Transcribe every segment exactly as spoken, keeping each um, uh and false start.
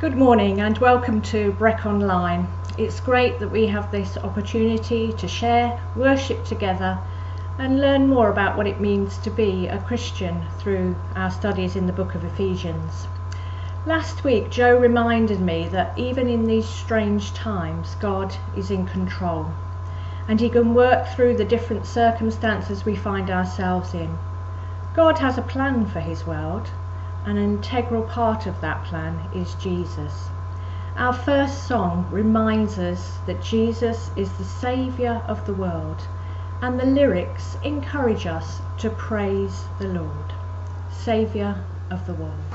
Good morning and welcome to B R E C Online. It's great that we have this opportunity to share, worship together and learn more about what it means to be a Christian through our studies in the book of Ephesians. Last week Joe reminded me that even in these strange times God is in control and he can work through the different circumstances we find ourselves in. God has a plan for his world. An integral part of that plan is Jesus. Our first song reminds us that Jesus is the Saviour of the world, and the lyrics encourage us to praise the Lord, Saviour of the world.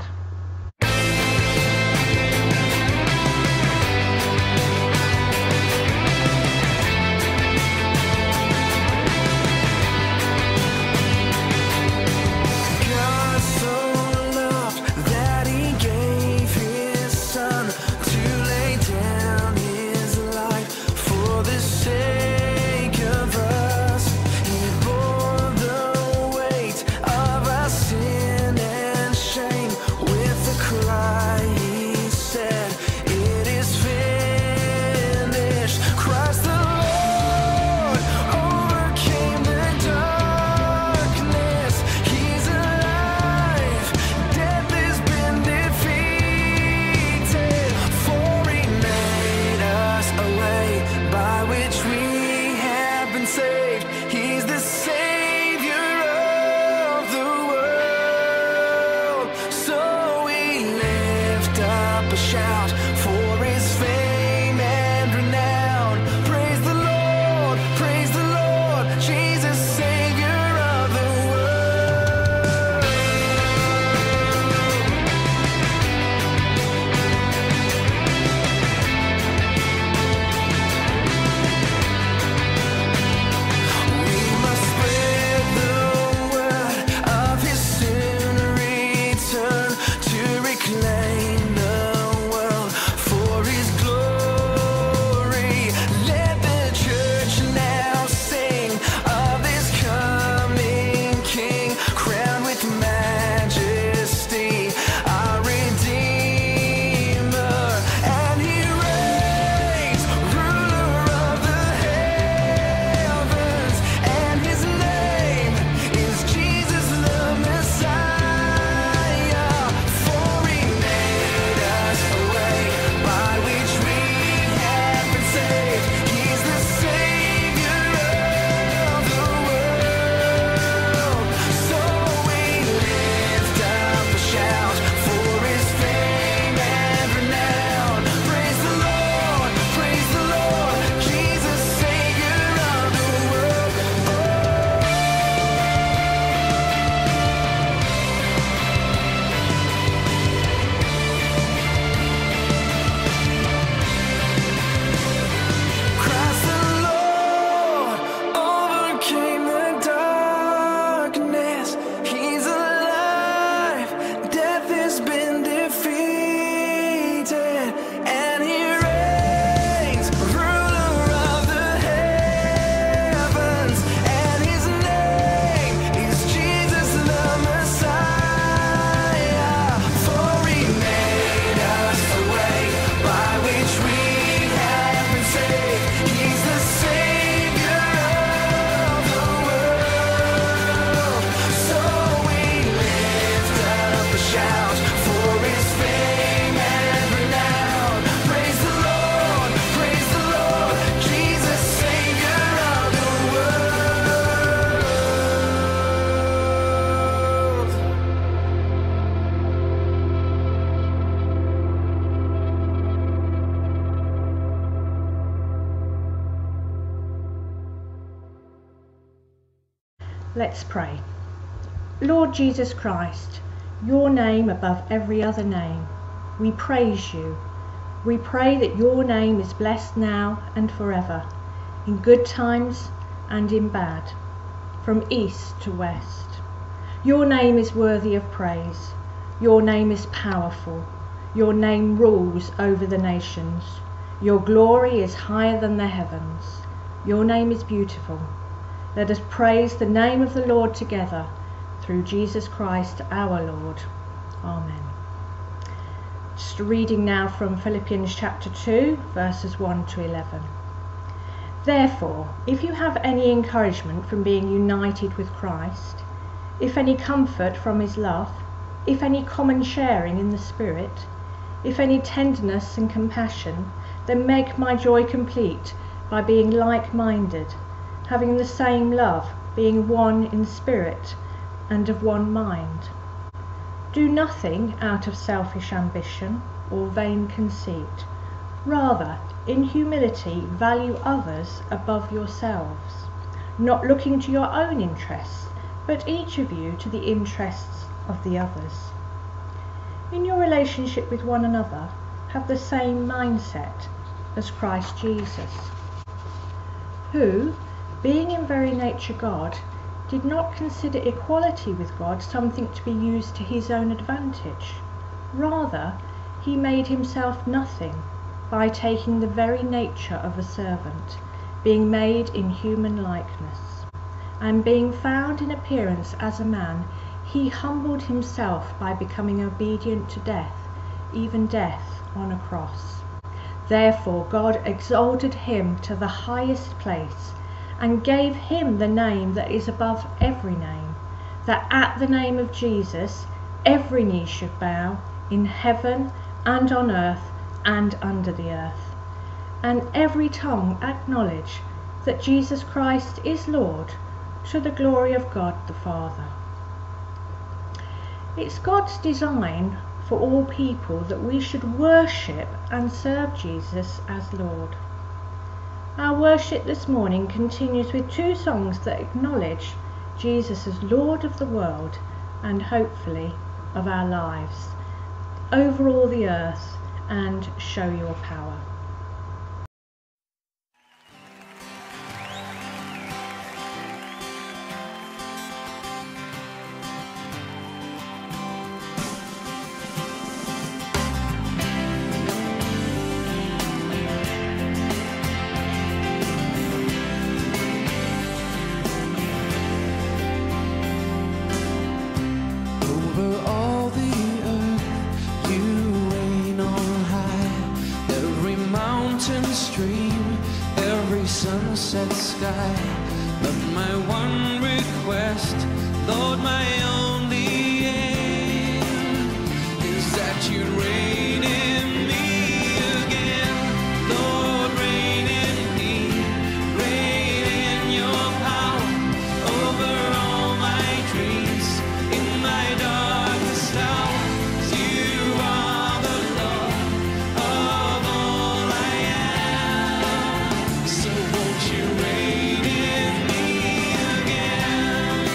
Shout for his fame and renown. Praise the Lord, praise the Lord, Jesus, Savior of the world. We must spread the word of his soon return to reclaim Let's pray. Lord Jesus Christ, your name above every other name, we praise you. We pray that your name is blessed now and forever, in good times and in bad, from east to west. Your name is worthy of praise. Your name is powerful. Your name rules over the nations. Your glory is higher than the heavens. Your name is beautiful. Let us praise the name of the Lord together, through Jesus Christ our Lord. Amen. Just reading now from Philippians chapter two, verses one to eleven. Therefore, if you have any encouragement from being united with Christ, if any comfort from his love, if any common sharing in the Spirit, if any tenderness and compassion, then make my joy complete by being like-minded, having the same love, being one in spirit and of one mind. Do nothing out of selfish ambition or vain conceit. Rather, in humility, value others above yourselves, not looking to your own interests, but each of you to the interests of the others. In your relationship with one another, have the same mindset as Christ Jesus, who, being in very nature God, did not consider equality with God something to be used to his own advantage. Rather, he made himself nothing by taking the very nature of a servant, being made in human likeness. And being found in appearance as a man, he humbled himself by becoming obedient to death, even death on a cross. Therefore God exalted him to the highest place, and gave him the name that is above every name, that at the name of Jesus every knee should bow, in heaven and on earth and under the earth, and every tongue acknowledge that Jesus Christ is Lord, to the glory of God the Father. It's God's design for all people that we should worship and serve Jesus as Lord. Our worship this morning continues with two songs that acknowledge Jesus as Lord of the world and hopefully of our lives, over all the earth, and show your power. Sunset sky, but my one request, Lord, my only aim is that you reign in me again. Lord, reign in me, reign in your power over all my dreams, in my darkest hour. You are the Lord of all I am. So won't you reign in me again?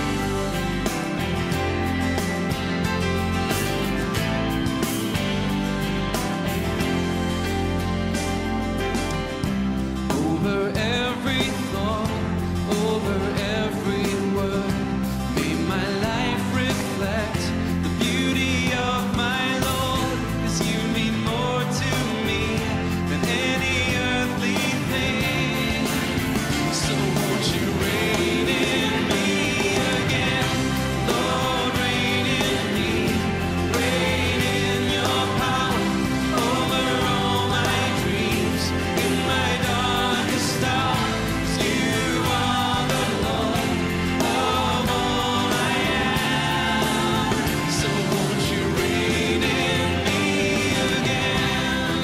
Over every thought, over every word, may my life reflect the beauty of my Lord, 'cause you mean more to me than any earthly thing. So won't you reign in me again? Lord, reign in me, reign in your power over all my dreams, in my darkest hour. 'Cause you are the Lord of all I am. So won't you reign in me again?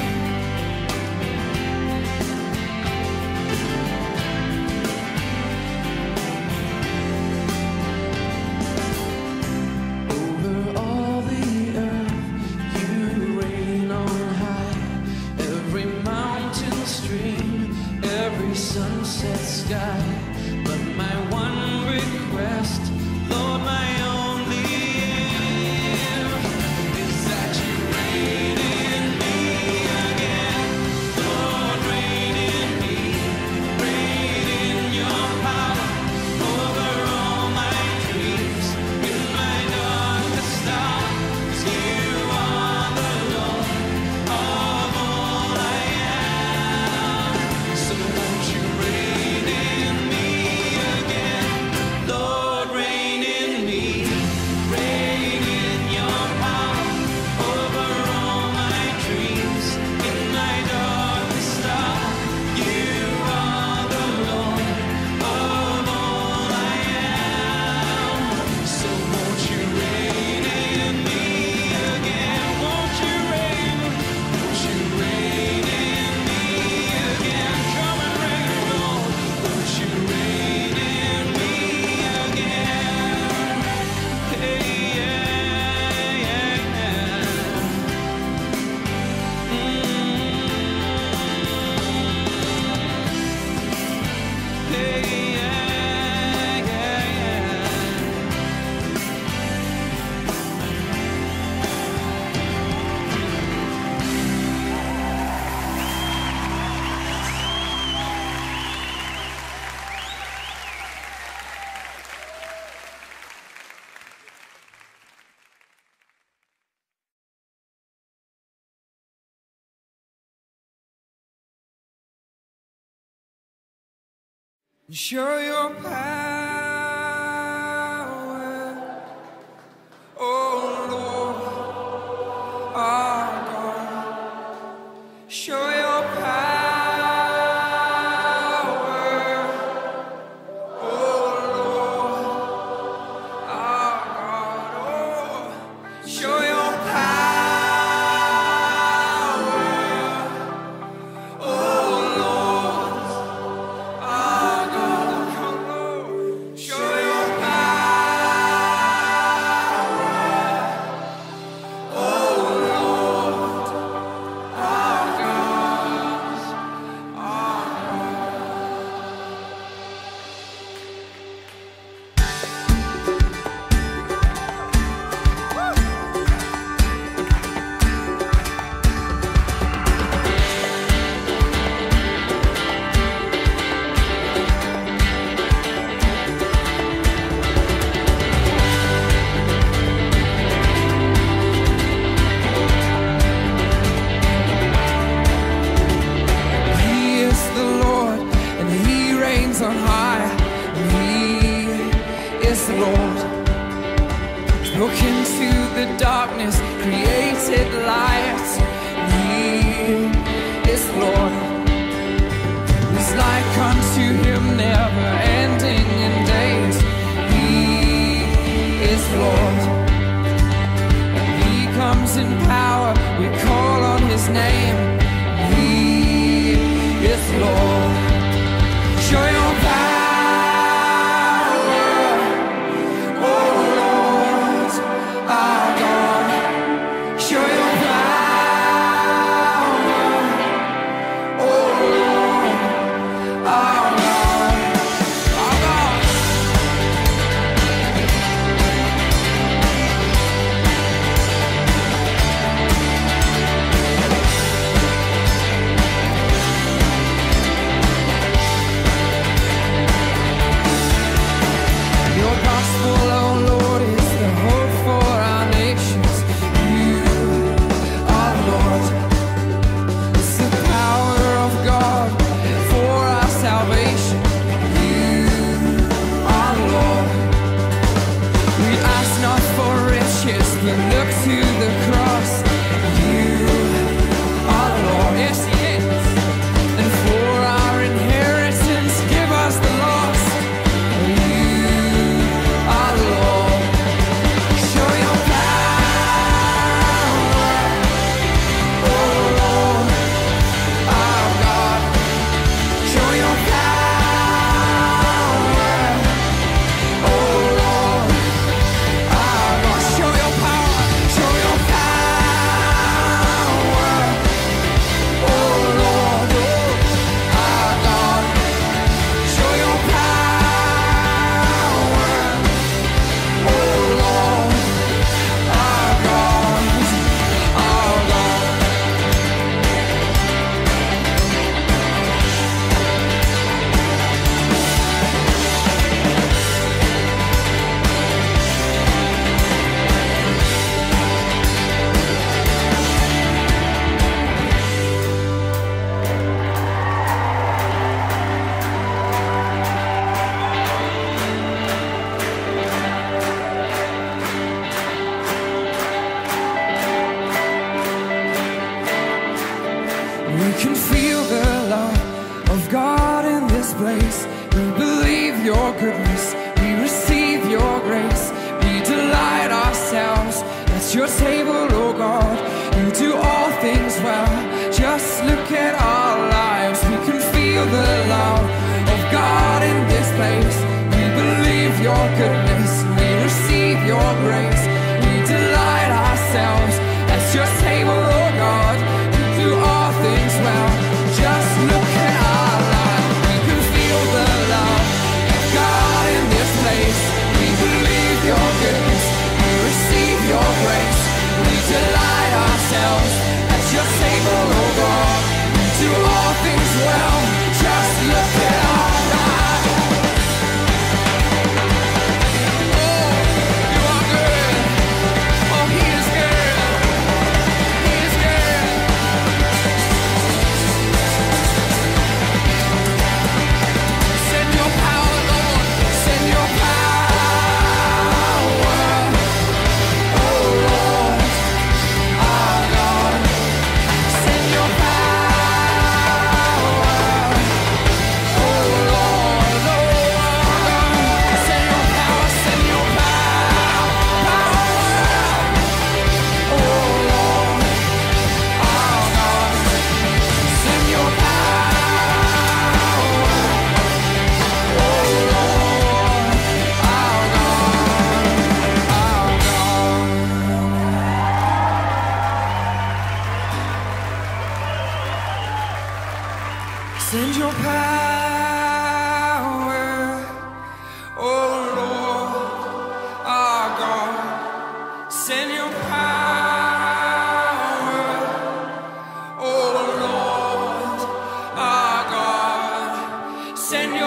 Over all the earth, you reign on high. Every mountain stream, every sunset sky. But my one request, Lord, my only aim is that you reign in me again. Lord, reign in me, reign in your power over all my dreams, in my darkest hour. 'Cause you are the Lord of all I am. So won't you reign in me again? Lord, reign Show your power, oh Lord, our God. Show your power, oh Lord, our God. Oh, show your power, oh Lord. On high, He is the Lord. Spoke into the darkness, created light. He is the Lord. Who's like unto Him, never ending in days. He is the Lord. And He comes in power, we call on His name. He is the Lord. Show your power, oh Lord, our God. Show your power, oh Lord, our God, our God. We can feel the love of God in this place. We believe your goodness, we receive your grace. We delight ourselves at your table, oh God. You do all things well, just look at our lives. We can feel the love of God in this place. We believe your goodness, we receive your grace. We delight ourselves at your table, oh God. You do all things well, just look at our lives. We can feel the love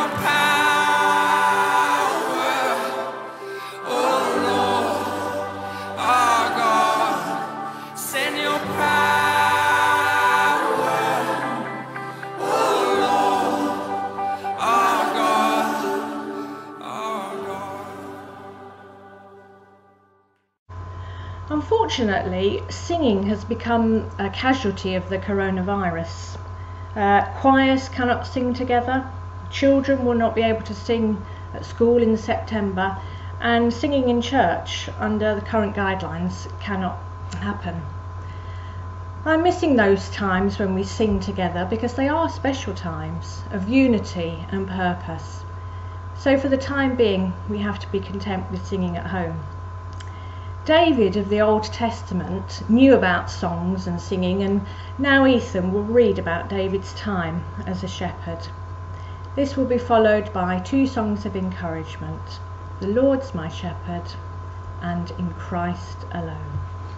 your power, oh Lord, our God. Send your power, oh Lord, our God, our God. Unfortunately, singing has become a casualty of the coronavirus. Uh, choirs cannot sing together, children will not be able to sing at school in September, and singing in church under the current guidelines cannot happen. I'm missing those times when we sing together because they are special times of unity and purpose. So for the time being, we have to be content with singing at home. David of the Old Testament knew about songs and singing, and now Ethan will read about David's time as a shepherd. This will be followed by two songs of encouragement, The Lord's My Shepherd and In Christ Alone.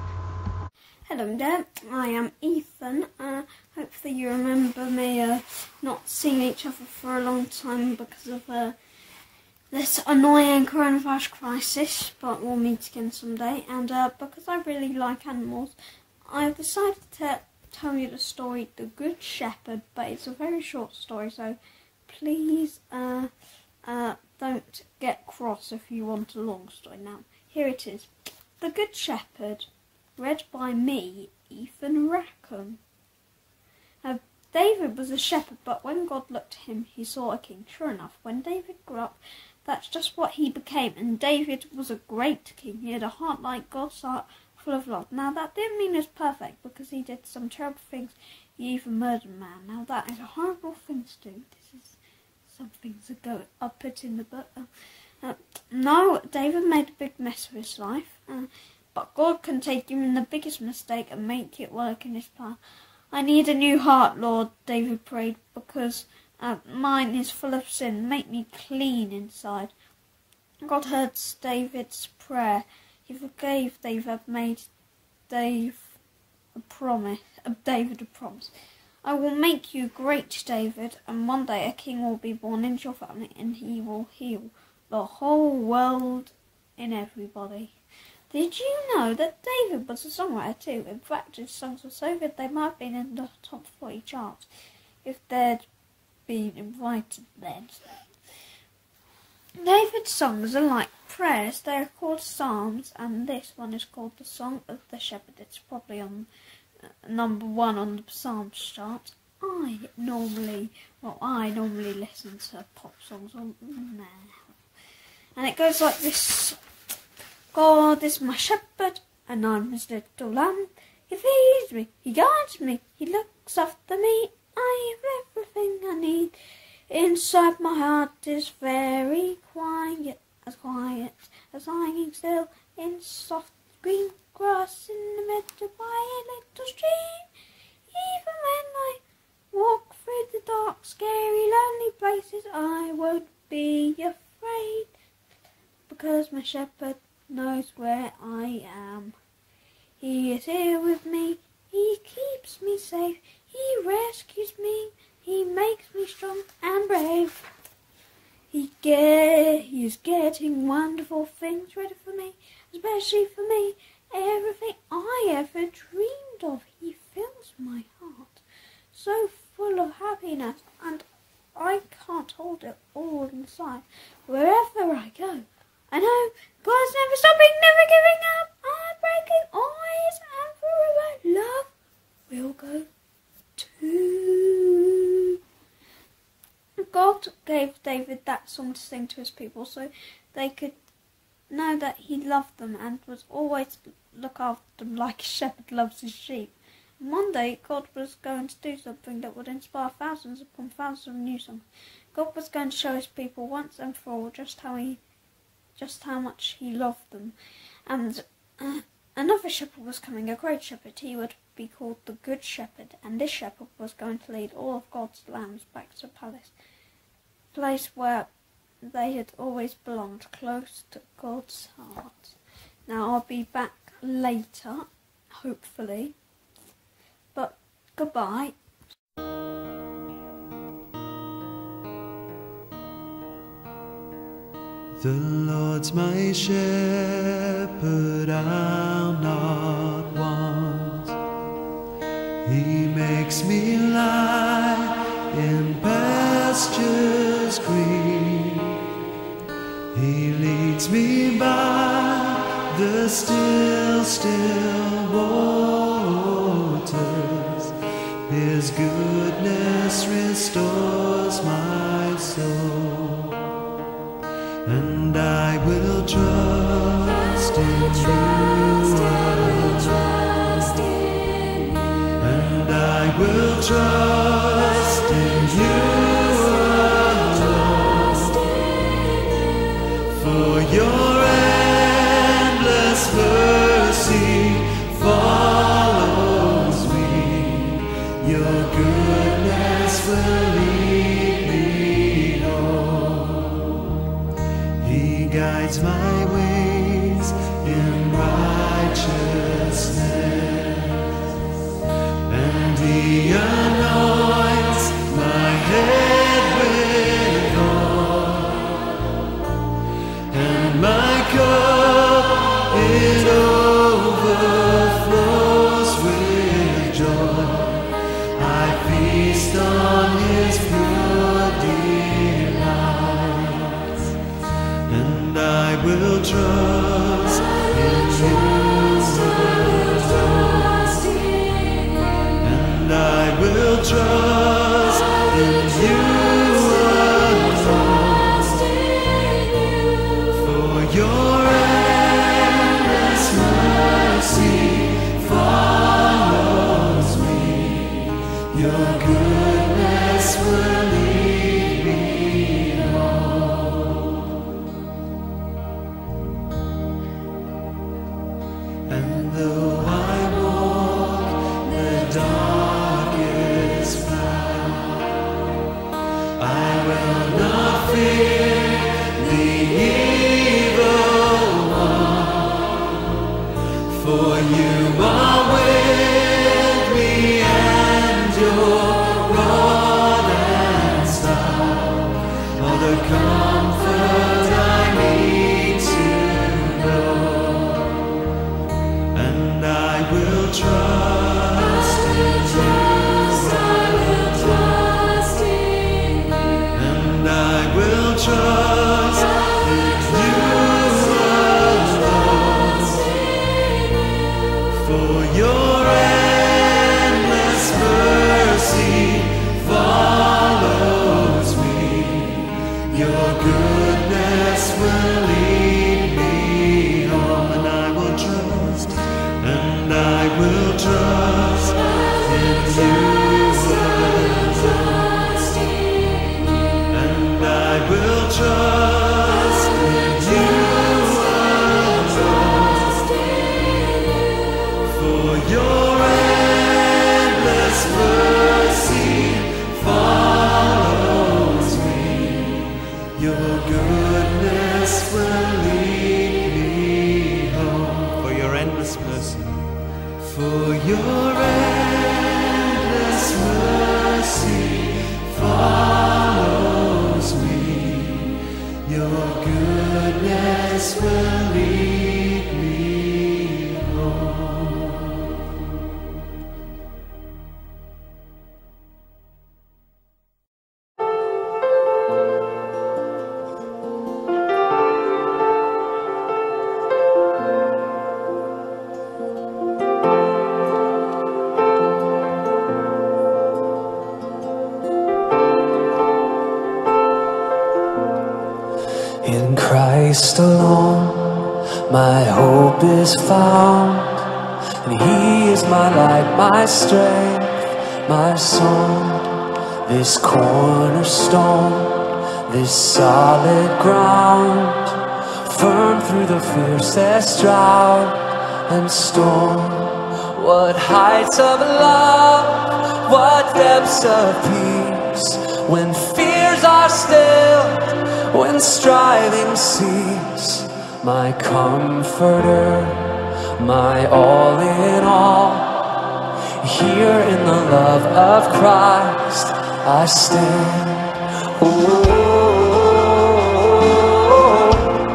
Hello there, I am Ethan. Uh, hopefully you remember me uh, not seeing each other for a long time because of uh, this annoying coronavirus crisis, but we'll meet again someday. And uh, because I really like animals, I've decided to tell you the story The Good Shepherd, but it's a very short story, so please uh, uh, don't get cross if you want a long story. Now, here it is. The Good Shepherd, read by me, Ethan Rackham. Now, David was a shepherd, but when God looked at him, he saw a king. Sure enough, when David grew up, that's just what he became. And David was a great king. He had a heart like God's heart, full of love. Now, that didn't mean he was perfect, because he did some terrible things. He even murdered a man. Now, that is a horrible thing to do. This is some things that go up it in the book. Uh, uh, no, David made a big mess of his life. Uh, But God can take even the biggest mistake and make it work in His plan. I need a new heart, Lord, David prayed, because uh, mine is full of sin. Make me clean inside. God heard David's prayer. He forgave David, made Dave a promise. Uh, David a promise. I will make you great, David, and one day a king will be born into your family, and he will heal the whole world in everybody. Did you know that David was a songwriter too? In fact, his songs were so good they might have been in the top forty charts if they'd been invited then. David's songs are like prayers. They are called psalms, and this one is called the Song of the Shepherd. It's probably on uh, number one on the psalms chart. I normally, well, I normally listen to pop songs on there, and it goes like this. God is my shepherd, and I'm his little lamb. He feeds me, he guides me, he looks after me. I have everything I need. Inside my heart is very quiet, as quiet as lying still in soft green grass in the middle by a little stream. Even when I walk through the dark, scary, lonely places, I won't be afraid, because my shepherd knows where I am. He is here with me, he keeps me safe, he rescues me, he makes me strong and brave. He, get, he is getting wonderful things ready for me, especially for me. Everything I ever dreamed of, he fills my heart, so full of happiness, and I can't hold it all inside. Wherever I go, I know God's never stopping, never giving up, unbreaking, always and forever. Love will go too. God gave David that song to sing to his people so they could know that he loved them and was always look after them like a shepherd loves his sheep. And one day God was going to do something that would inspire thousands upon thousands of new songs. God was going to show his people once and for all just how he just how much he loved them. And uh, another shepherd was coming, a great shepherd. He would be called the Good Shepherd, and this shepherd was going to lead all of God's lambs back to the palace, place where they had always belonged, close to God's heart. Now I'll be back later, hopefully, but goodbye. The Lord's my shepherd, I'll not want. He makes me lie in pastures green. He leads me by the still, still waters. His goodness restores my soul. And I will trust in you alone. And I will trust in you alone. For your endless mercy follows me. Your goodness will lead me home. He guides my ways in righteousness, and He anoints my head with oil, and my cup it overflows with joy. I feast on His pure delights, and I will trust in you alone. And I will trust in you alone. For your endless mercy follows me. Your goodness will lead me home. And though I walk the darkest path, I will not fear the evil one. For you are with me, and your rod and staff are the comfort I need to know. And I will trust in you alone. And I will trust in you alone. For your endless mercy follows me. Your goodness will lead me home. And I will trust, and I will trust in you alone. And I will trust in you alone. For your endless mercy follows me. Your goodness will lead me home. For your endless mercy. For your endless mercy follows me. Your goodness will lead me home. In Christ alone, my hope is found, and He is my light, my strength, my song. This cornerstone, this solid ground, firm through the fiercest drought and storm. What heights of love, what depths of peace, when fears are stilled, when striving cease. My comforter, my all in all, here in the love of Christ I stand. Oh,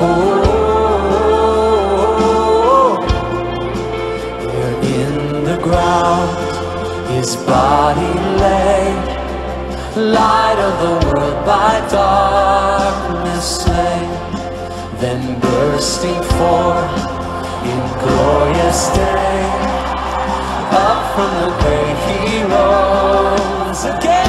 Oh, there in the ground, his body lay, light of the world by darkness slain, then bursting forth in glorious day, up from the grave he rose again.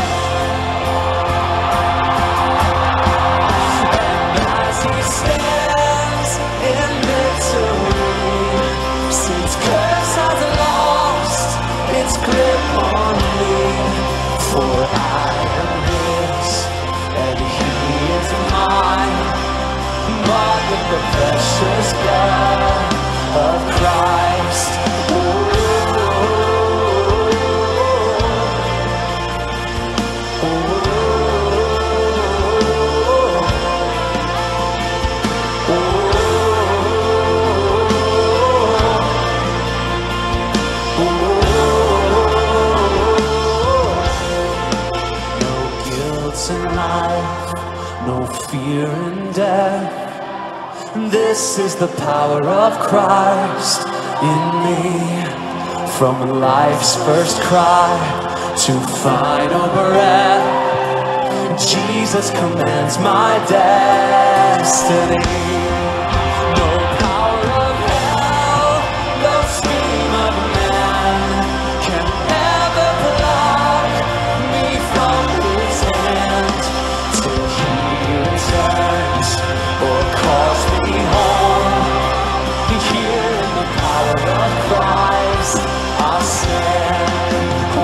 And as he stands in victory, since curse has lost its grip on me, for I am his and he is mine, bought with the precious blood of Christ. No fear and death. This is the power of Christ in me. From life's first cry to final breath, Jesus commands my destiny. No power of hell, no scheme of man can ever block me from his hand, till he returns or calls me home. Here in the power of Christ I stand. Oh,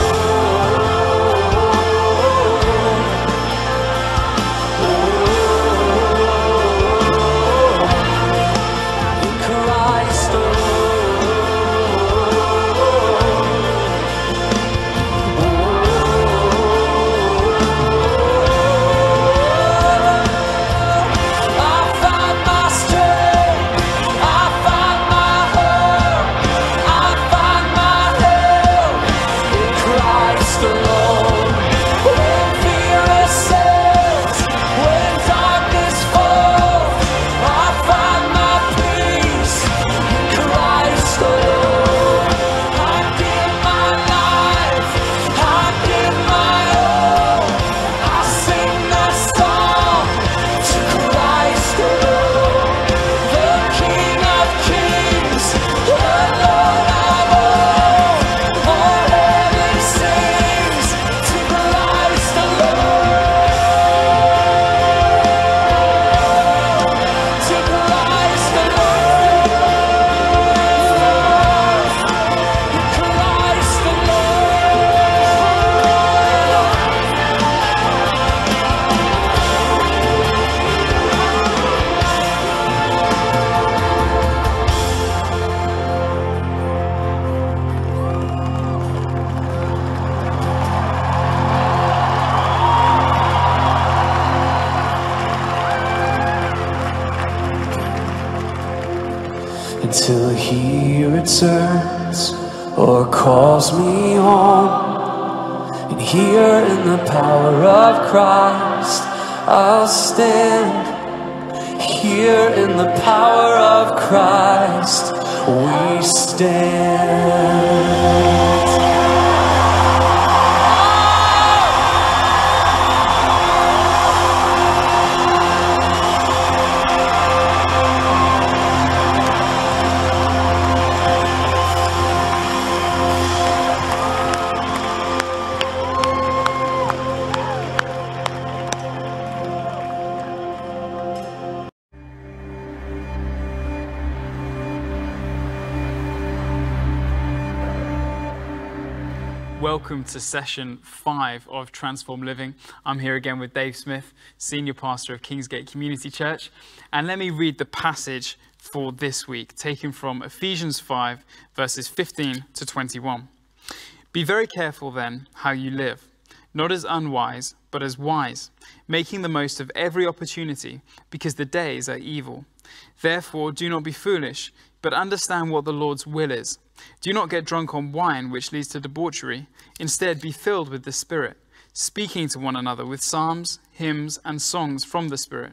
oh, oh, in Christ until he returns or calls me home. And here in the power of Christ I'll stand. Here in the power of Christ we stand. Welcome to session five of Transform Living. I'm here again with Dave Smith, Senior Pastor of Kingsgate Community Church. And let me read the passage for this week, taken from Ephesians five, verses fifteen to twenty-one. Be very careful then how you live, not as unwise, but as wise, making the most of every opportunity, because the days are evil. Therefore, do not be foolish, but understand what the Lord's will is. Do not get drunk on wine, which leads to debauchery. Instead, be filled with the Spirit, speaking to one another with psalms, hymns, and songs from the Spirit,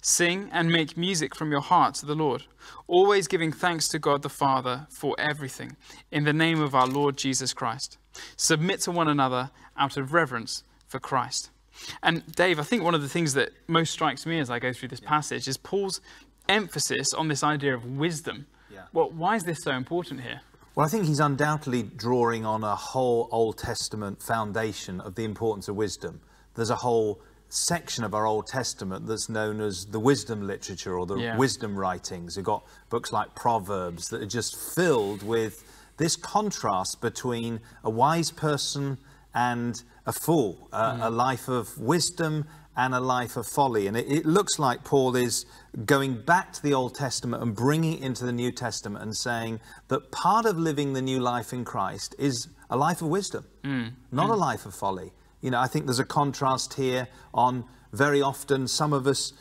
Sing and make music from your heart to the Lord, always giving thanks to God the Father for everything, in the name of our Lord Jesus Christ. Submit to one another out of reverence for Christ. And Dave, I think one of the things that most strikes me as I go through this passage is Paul's emphasis on this idea of wisdom. Yeah. Well, why is this so important here? Well, I think he's undoubtedly drawing on a whole Old Testament foundation of the importance of wisdom. There's a whole section of our Old Testament that's known as the wisdom literature or the Yeah. wisdom writings. You've got books like Proverbs that are just filled with this contrast between a wise person and a fool, uh, Mm. a life of wisdom and a life of folly. And it, it looks like Paul is going back to the Old Testament and bringing it into the New Testament and saying that part of living the new life in Christ is a life of wisdom, Mm. not Mm. a life of folly. You know, I think there's a contrast here on very often some of us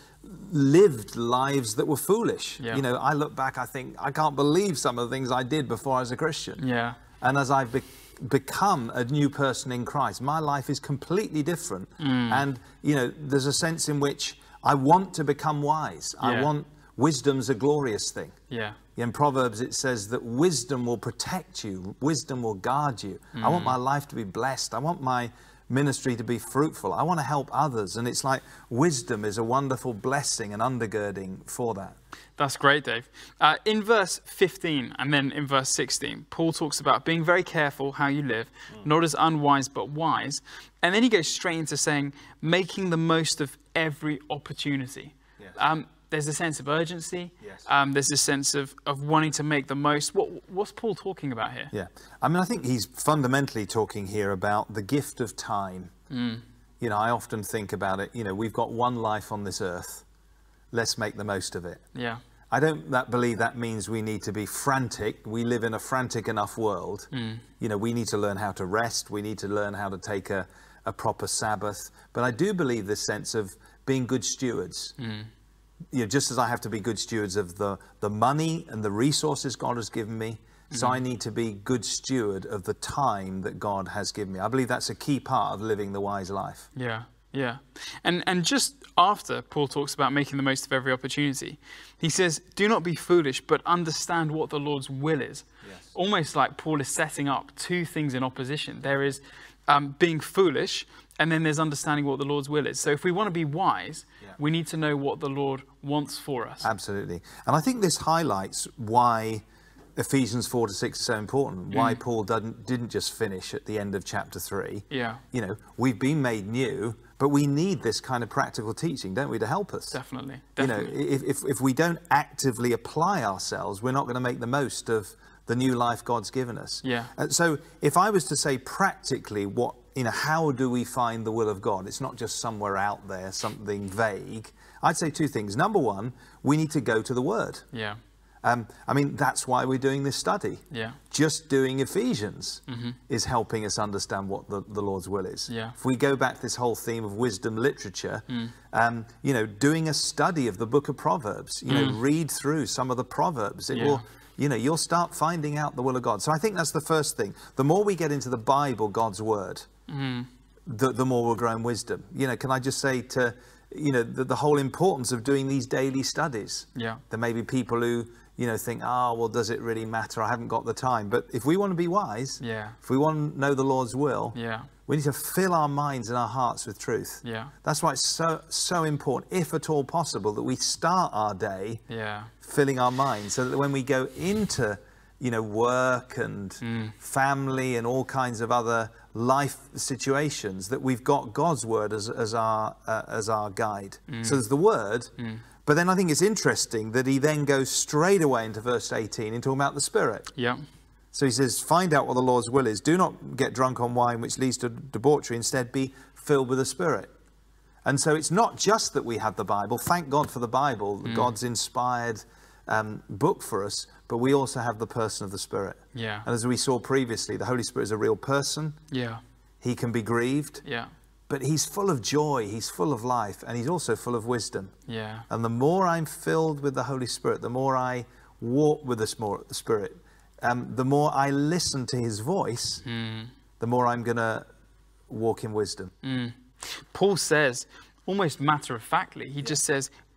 lived lives that were foolish. Yeah. You know, I look back, I think, I can't believe some of the things I did before I was a Christian. Yeah. And as I've be become a new person in Christ, my life is completely different. Mm. And, you know, there's a sense in which I want to become wise. Yeah. I want, wisdom's a glorious thing. Yeah. In Proverbs, it says that wisdom will protect you. Wisdom will guard you. I want my life to be blessed. I want my ministry to be fruitful. I want to help others. And it's like wisdom is a wonderful blessing and undergirding for that. That's great, Dave. Uh, in verse fifteen and then in verse sixteen, Paul talks about being very careful how you live, mm. not as unwise but wise. And then he goes straight into saying, making the most of every opportunity. Yes. Um, there's a sense of urgency. Yes. Um, there's a sense of, of wanting to make the most. What, what's Paul talking about here? Yeah. I mean, I think he's fundamentally talking here about the gift of time. Mm. You know, I often think about it, you know, we've got one life on this earth. Let's make the most of it. Yeah. I don't that believe that means we need to be frantic. We live in a frantic enough world. Mm. You know, we need to learn how to rest. We need to learn how to take a, a proper Sabbath. But I do believe this sense of being good stewards. Mm. You know, just as I have to be good stewards of the, the money and the resources God has given me, mm. so I need to be good steward of the time that God has given me. I believe that's a key part of living the wise life. Yeah, yeah. And, and just after Paul talks about making the most of every opportunity, he says, do not be foolish, but understand what the Lord's will is. Yes. Almost like Paul is setting up two things in opposition. There is um, being foolish, and then there's understanding what the Lord's will is. So if we want to be wise, yeah. we need to know what the Lord wants for us. Absolutely. And I think this highlights why Ephesians four to six is so important, why Mm. Paul didn't, didn't just finish at the end of chapter three. Yeah. You know, we've been made new, but we need this kind of practical teaching, don't we, to help us? Definitely. You Definitely. know, if, if, if we don't actively apply ourselves, we're not going to make the most of the new life God's given us. Yeah. Uh, so if I was to say practically what, you know, how do we find the will of God? It's not just somewhere out there, something vague. I'd say two things. Number one, we need to go to the Word. Yeah. Um, I mean, that's why we're doing this study. Yeah. Just doing Ephesians mm-hmm. is helping us understand what the, the Lord's will is. Yeah. If we go back to this whole theme of wisdom literature, Mm. um, you know, doing a study of the book of Proverbs, you know, Mm. read through some of the Proverbs, it Yeah. will, you know, you'll start finding out the will of God. So I think that's the first thing. The more we get into the Bible, God's word, Mm. the, the more we'll grow in wisdom. You know, can I just say to, you know, the, the whole importance of doing these daily studies. Yeah. There may be people who, you know, think, oh, well, does it really matter? I haven't got the time. But if we want to be wise, Yeah. if we want to know the Lord's will, Yeah. we need to fill our minds and our hearts with truth. Yeah. That's why it's so, so important, if at all possible, that we start our day Yeah. filling our minds so that when we go into, you know, work and Mm. family and all kinds of other life situations, that we've got God's word as, as, our, uh, as our guide. Mm. So there's the word. Mm. But then I think it's interesting that he then goes straight away into verse eighteen and talking about the Spirit. Yeah. So he says, find out what the Lord's will is. Do not get drunk on wine, which leads to debauchery. Instead, be filled with the Spirit. And so it's not just that we have the Bible. Thank God for the Bible, Mm. God's inspired um, book for us. But we also have the person of the Spirit. Yeah. And as we saw previously, the Holy Spirit is a real person. Yeah. He can be grieved. Yeah. But he's full of joy. He's full of life. And he's also full of wisdom. Yeah. And the more I'm filled with the Holy Spirit, the more I walk with the Spirit, um, the more I listen to his voice, Mm. the more I'm going to walk in wisdom. Mm. Paul says, almost matter-of-factly, he just says,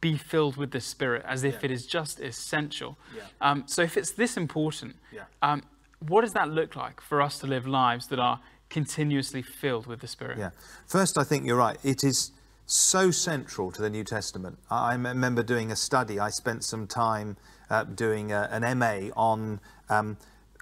be filled with the Spirit, as if Yeah. it is just essential. Yeah. Um, so if it's this important, Yeah. um, what does that look like for us to live lives that are continuously filled with the Spirit? Yeah. First, I think you're right. It is so central to the New Testament. I I remember doing a study. I spent some time uh, doing a, an M A on um,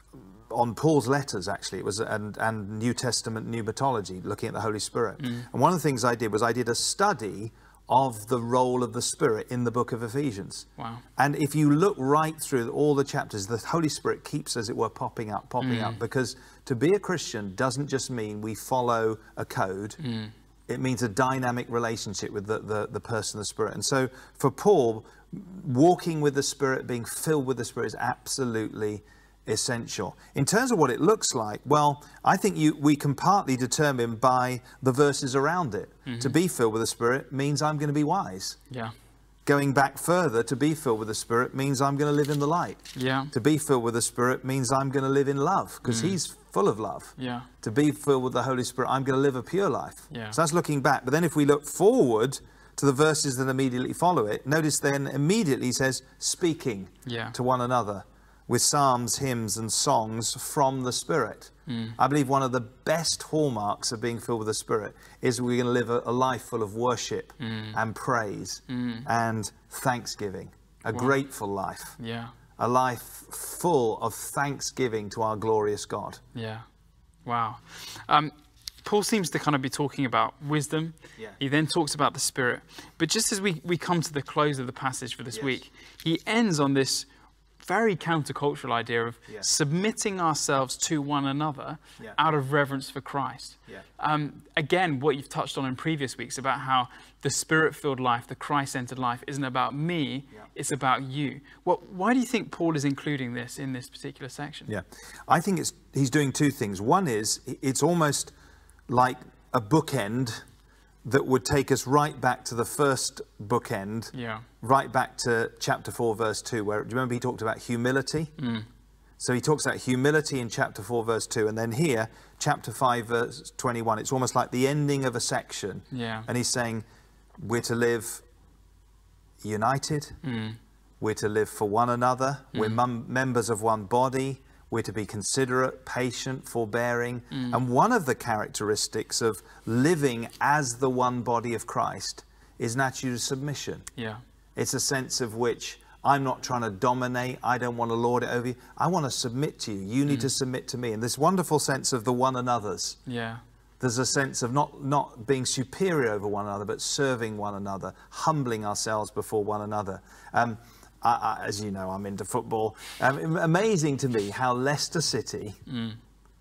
on Paul's letters, actually. It was and, and New Testament pneumatology, looking at the Holy Spirit. Mm. And one of the things I did was I did a study of the role of the Spirit in the book of Ephesians. Wow. And if you look right through all the chapters, the Holy Spirit keeps, as it were, popping up, popping Mm. up, because to be a Christian doesn't just mean we follow a code. Mm. It means a dynamic relationship with the, the, the person of the Spirit. And so for Paul, walking with the Spirit, being filled with the Spirit is absolutely essential. In terms of what it looks like, well, I think you, we can partly determine by the verses around it. Mm-hmm. To be filled with the Spirit means I'm going to be wise. Yeah. Going back further, to be filled with the Spirit means I'm going to live in the light. Yeah. To be filled with the Spirit means I'm going to live in love, because Mm. he's full of love. Yeah. To be filled with the Holy Spirit, I'm going to live a pure life. Yeah. So that's looking back. But then if we look forward to the verses that immediately follow it, notice then immediately he says, speaking Yeah. to one another with psalms, hymns and songs from the Spirit. Mm. I believe one of the best hallmarks of being filled with the Spirit is we're going to live a, a life full of worship Mm. and praise Mm. and thanksgiving, a Wow. grateful life, Yeah. a life full of thanksgiving to our glorious God. Yeah. Wow. Um, Paul seems to kind of be talking about wisdom. Yeah. He then talks about the Spirit. But just as we, we come to the close of the passage for this Yes. week, he ends on this very countercultural idea of Yeah. submitting ourselves to one another Yeah. out of reverence for Christ. Yeah. Um, again, what you've touched on in previous weeks about how the Spirit-filled life, the Christ-centered life, isn't about me, Yeah. it's about you. What, why do you think Paul is including this in this particular section? Yeah, I think it's he's doing two things. One is it's almost like a bookend that would take us right back to the first bookend, Yeah. right back to chapter four, verse two, where, do you remember he talked about humility? Mm. So he talks about humility in chapter four, verse two, and then here, chapter five, verse twenty-one, it's almost like the ending of a section. Yeah. And he's saying, we're to live united, Mm. we're to live for one another, we're Mm. mem- members of one body, we're to be considerate, patient, forbearing. Mm. And one of the characteristics of living as the one body of Christ is an attitude of submission. Yeah. It's a sense of which I'm not trying to dominate, I don't want to lord it over you, I want to submit to you, you need Mm. to submit to me. And this wonderful sense of the one another's. Yeah. There's a sense of not, not being superior over one another, but serving one another, humbling ourselves before one another. Um, I, I, as you know, I'm into football. Um, amazing to me how Leicester City Mm.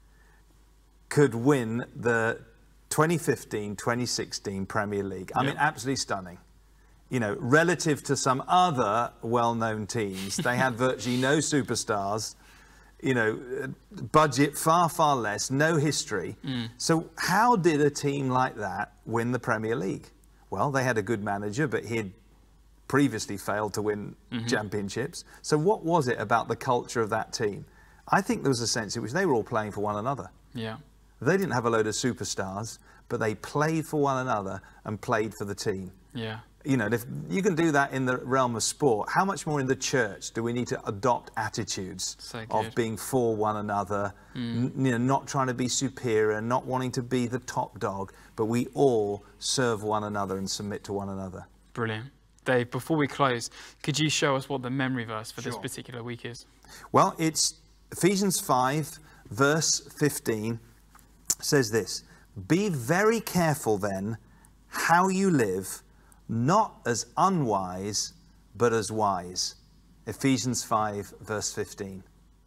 could win the twenty fifteen twenty sixteen Premier League. I Yeah. mean, absolutely stunning. You know, relative to some other well-known teams, they had virtually no superstars. You know, budget far, far less, no history. Mm. So how did a team like that win the Premier League? Well, they had a good manager, but he had previously failed to win Mm-hmm. championships. So what was it about the culture of that team? I think there was a sense in which they were all playing for one another. Yeah. They didn't have a load of superstars, but they played for one another and played for the team. Yeah. You know, if you can do that in the realm of sport, how much more in the church do we need to adopt attitudes So of good. being for one another, n- you know, not trying to be superior, not wanting to be the top dog, but we all serve one another and submit to one another. Brilliant. Dave, before we close, could you show us what the memory verse for this Sure. particular week is? Well, it's Ephesians five, verse fifteen says this, be very careful then how you live, not as unwise, but as wise. Ephesians five, verse fifteen.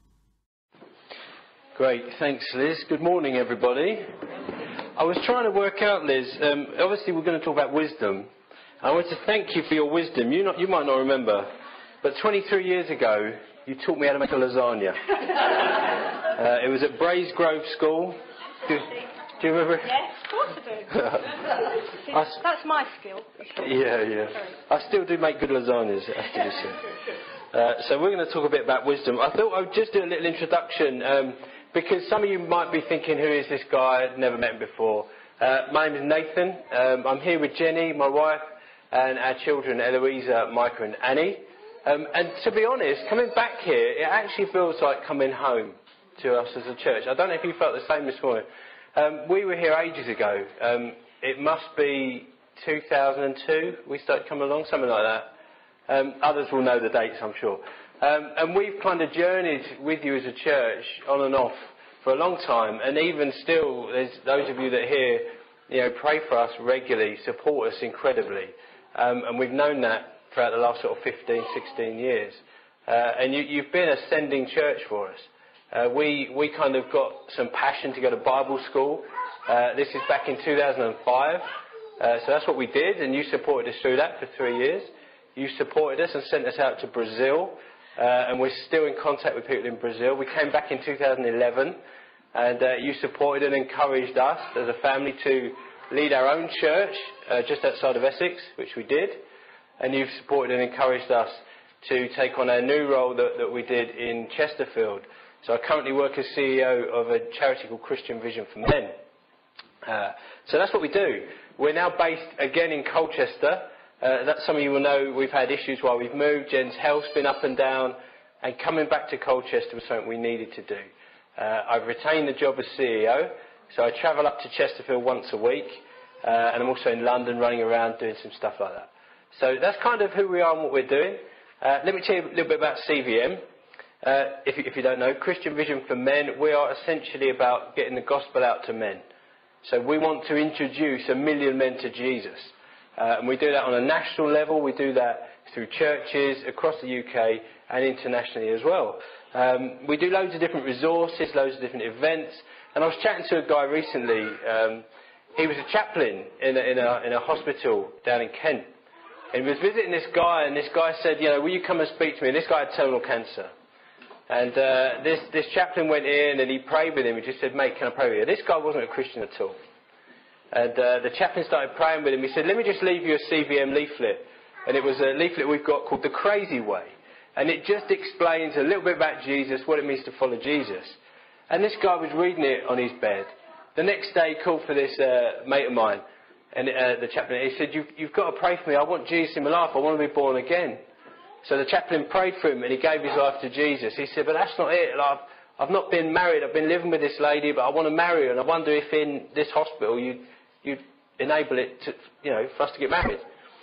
Great, thanks Liz. Good morning everybody. I was trying to work out, Liz, um, obviously we're going to talk about wisdom. I want to thank you for your wisdom. You, not, you might not remember, but twenty-three years ago you taught me how to make a lasagna. uh, it was at Brays Grove School. Do, do you remember? Yes, of course I do. I s- That's my skill. Yeah, yeah. I still do make good lasagnas, it has to be said. Uh, so we're going to talk a bit about wisdom. I thought I would just do a little introduction um, because some of you might be thinking, who is this guy? I've never met him before. Uh, my name is Nathan. Um, I'm here with Jenny, my wife. and our children, Eloisa, Micah and Annie. Um, and to be honest, coming back here, it actually feels like coming home to us as a church. I don't know if you felt the same this morning. Um, we were here ages ago. Um, it must be two thousand two we started coming along, something like that. Um, others will know the dates, I'm sure. Um, and we've kind of journeyed with you as a church on and off for a long time. And even still, there's those of you that here, you know, pray for us regularly, support us incredibly. Um, and we've known that throughout the last sort of fifteen, sixteen years. Uh, and you, you've been a sending church for us. Uh, we, we kind of got some passion to go to Bible school. Uh, this is back in two thousand five. Uh, so that's what we did, and you supported us through that for three years. You supported us and sent us out to Brazil, uh, and we're still in contact with people in Brazil. We came back in two thousand eleven, and uh, you supported and encouraged us as a family to lead our own church uh, just outside of Essex, which we did. And you've supported and encouraged us to take on our new role that, that we did in Chesterfield. So I currently work as C E O of a charity called Christian Vision for Men. Uh, so that's what we do. We're now based again in Colchester. Uh, that some of you will know we've had issues while we've moved. Jen's health's been up and down, and coming back to Colchester was something we needed to do. Uh, I've retained the job as C E O, so I travel up to Chesterfield once a week, uh, and I'm also in London running around doing some stuff like that. So that's kind of who we are and what we're doing. Uh, let me tell you a little bit about C V M. Uh, if, you, if you don't know, Christian Vision for Men, we are essentially about getting the gospel out to men. So we want to introduce a million men to Jesus. Uh, and we do that on a national level. We do that through churches across the U K and internationally as well. Um, we do loads of different resources, loads of different events. And I was chatting to a guy recently. Um, he was a chaplain in a, in, a, in a hospital down in Kent. And he was visiting this guy, and this guy said, you know, will you come and speak to me? And this guy had terminal cancer. And uh, this, this chaplain went in and he prayed with him. He just said, mate, can I pray with you? This guy wasn't a Christian at all. And uh, the chaplain started praying with him. He said, let me just leave you a C V M leaflet. And it was a leaflet we've got called The Crazy Way. And it just explains a little bit about Jesus, what it means to follow Jesus. And this guy was reading it on his bed. The next day he called for this uh, mate of mine. And uh, the chaplain, he said, you've, you've got to pray for me. I want Jesus in my life. I want to be born again. So the chaplain prayed for him and he gave his life to Jesus. He said, but that's not it. Like, I've, I've not been married. I've been living with this lady, but I want to marry her. And I wonder if in this hospital you'd, you'd enable it to, you know, for us to get married.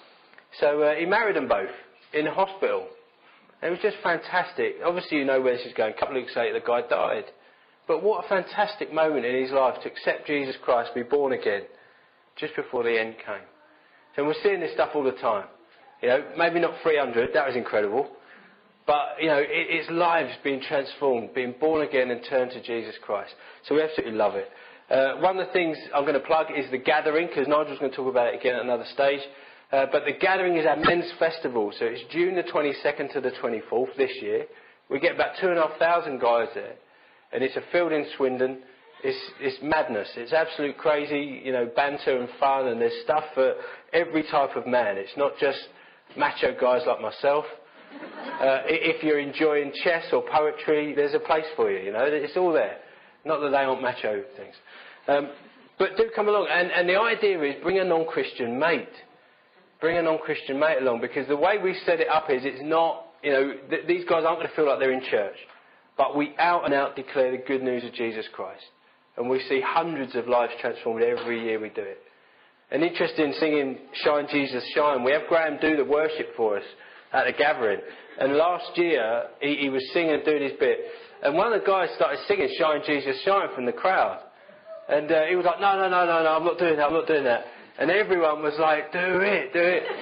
So uh, he married them both in the hospital. And it was just fantastic. Obviously, you know where this is going. A couple of weeks later, the guy died. But what a fantastic moment in his life to accept Jesus Christ, be born again, just before the end came. So we're seeing this stuff all the time. You know, maybe not three hundred, that was incredible. But, you know, it, it's lives being transformed, being born again and turned to Jesus Christ. So we absolutely love it. Uh, one of the things I'm going to plug is the Gathering, because Nigel's going to talk about it again at another stage. Uh, but the Gathering is our men's festival. So it's June the twenty-second to the twenty-fourth this year. We get about two and a half thousand guys there. And it's a field in Swindon. It's, it's madness. It's absolute crazy, you know, banter and fun. And there's stuff for every type of man. It's not just macho guys like myself. Uh, if you're enjoying chess or poetry, there's a place for you, you know. It's all there. Not that they aren't macho things. Um, but do come along. And, and the idea is bring a non-Christian mate. Bring a non-Christian mate along, because the way we set it up is it's not, you know, th- these guys aren't going to feel like they're in church. But we out and out declare the good news of Jesus Christ. And we see hundreds of lives transformed every year we do it. And interested in singing Shine Jesus Shine, we have Graham do the worship for us at the Gathering. And last year, he, he was singing and doing his bit. And one of the guys started singing Shine Jesus Shine from the crowd. And uh, he was like, no, no, no, no, no, I'm not doing that, I'm not doing that. And everyone was like, do it, do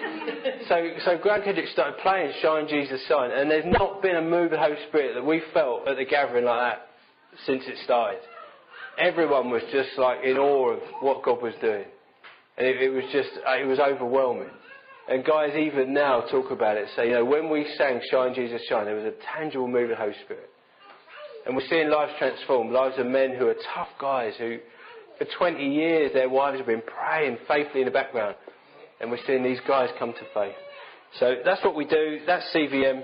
it. so so Graham Kendrick started playing Shine Jesus Shine. And there's not been a move of the Holy Spirit that we felt at the Gathering like that since it started. Everyone was just like in awe of what God was doing. And it, it was just, it was overwhelming. And guys even now talk about it. Say, you know, when we sang Shine Jesus Shine, there was a tangible move of the Holy Spirit. And we're seeing lives transformed, lives of men who are tough guys who, for twenty years, their wives have been praying faithfully in the background. And we're seeing these guys come to faith. So that's what we do. That's C V M.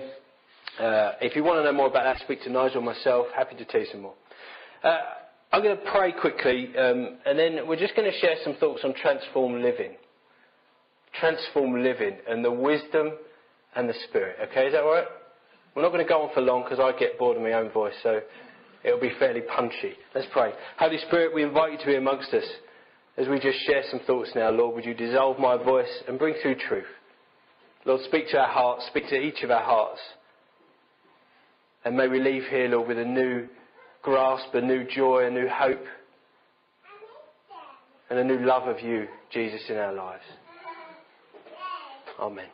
Uh, if you want to know more about that, speak to Nigel or myself. Happy to tell you some more. Uh, I'm going to pray quickly, um, and then we're just going to share some thoughts on transformed living. transform living and the wisdom and the Spirit. Okay, is that all right? We're not going to go on for long because I get bored of my own voice, so it'll be fairly punchy. Let's pray. Holy Spirit, we invite you to be amongst us as we just share some thoughts now. Lord, would you dissolve my voice and bring through truth? Lord, speak to our hearts, speak to each of our hearts. And may we leave here, Lord, with a new grasp, a new joy, a new hope, and a new love of you, Jesus, in our lives. Amen.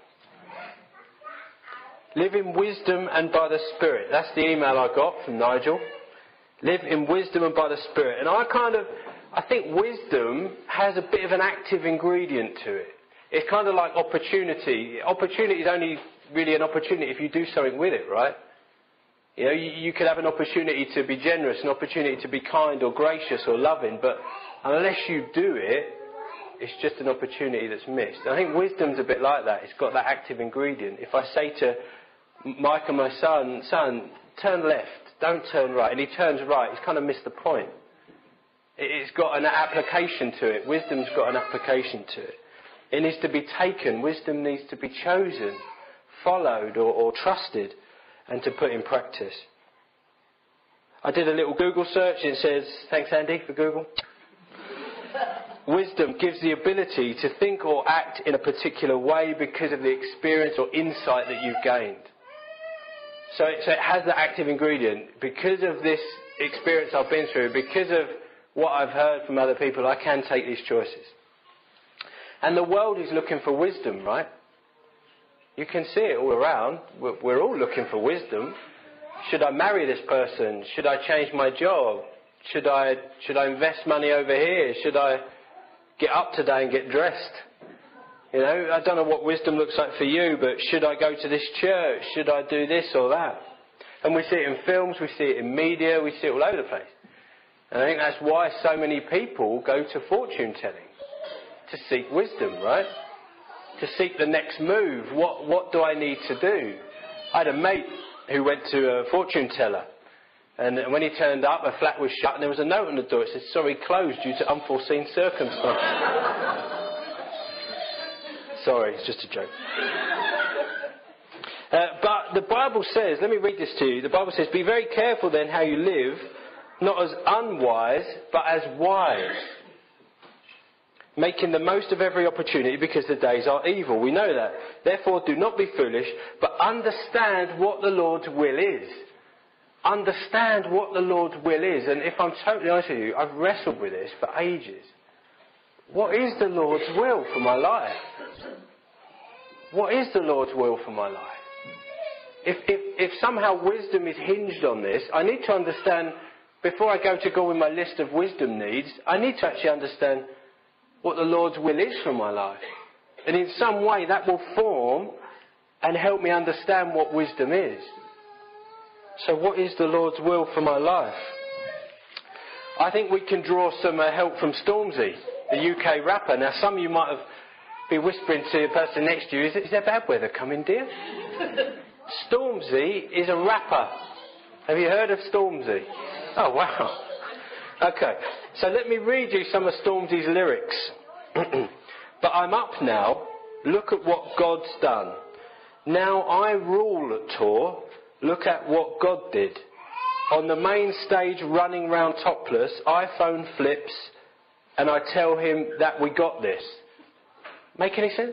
Live in wisdom and by the Spirit. That's the email I got from Nigel. Live in wisdom and by the Spirit. And I kind of, I think wisdom has a bit of an active ingredient to it. It's kind of like opportunity. Opportunity is only really an opportunity if you do something with it, right? You know, you, you could have an opportunity to be generous, an opportunity to be kind or gracious or loving, but unless you do it, it's just an opportunity that's missed. I think wisdom's a bit like that. It's got that active ingredient. If I say to Micah, my son, son, turn left, don't turn right, and he turns right, he's kind of missed the point. It's got an application to it. Wisdom's got an application to it. It needs to be taken. Wisdom needs to be chosen, followed or, or trusted, and to put in practice. I did a little Google search and it says, thanks Andy for Google. Wisdom gives the ability to think or act in a particular way because of the experience or insight that you've gained. So it, so it has the active ingredient. Because of this experience I've been through, because of what I've heard from other people, I can take these choices. And the world is looking for wisdom, right? You can see it all around. We're, we're all looking for wisdom. Should I marry this person? Should I change my job? Should I, should I invest money over here? Should I get up today and get dressed? You know, I don't know what wisdom looks like for you, but should I go to this church? Should I do this or that? And we see it in films, we see it in media, we see it all over the place. And I think that's why so many people go to fortune telling. To seek wisdom, right? To seek the next move. What, what do I need to do? I had a mate who went to a fortune teller. And when he turned up, a flat was shut and there was a note on the door. It said, sorry, closed due to unforeseen circumstances. Sorry, it's just a joke. Uh, but the Bible says, let me read this to you. The Bible says, be very careful then how you live, not as unwise, but as wise. Making the most of every opportunity because the days are evil. We know that. Therefore, do not be foolish, but understand what the Lord's will is. Understand what the Lord's will is. And if I'm totally honest with you, I've wrestled with this for ages. What is the Lord's will for my life? What is the Lord's will for my life? If, if, if somehow wisdom is hinged on this, I need to understand, before I go to go with my list of wisdom needs, I need to actually understand what the Lord's will is for my life. And in some way that will form and help me understand what wisdom is. So what is the Lord's will for my life? I think we can draw some uh, help from Stormzy, the U K rapper. Now some of you might have been whispering to the person next to you, is, is there bad weather coming, dear? Stormzy is a rapper. Have you heard of Stormzy? Oh wow. Okay, so let me read you some of Stormzy's lyrics. But I'm up now, look at what God's done. Now I rule at tour, look at what God did. On the main stage running round topless, iPhone flips, and I tell him that we got this. Make any sense?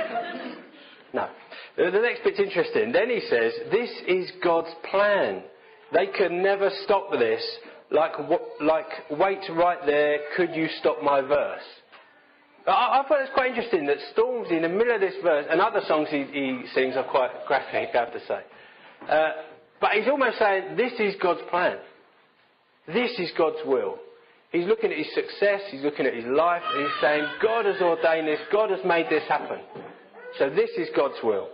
No. The next bit's interesting. Then he says, this is God's plan. They can never stop this. Like, like, wait right there, could you stop my verse? I, I thought it's quite interesting that Stormzy, in the middle of this verse, and other songs he, he sings are quite graphic, I have to say. Uh, but he's almost saying, this is God's plan. This is God's will. He's looking at his success, he's looking at his life, and he's saying, God has ordained this, God has made this happen. So this is God's will.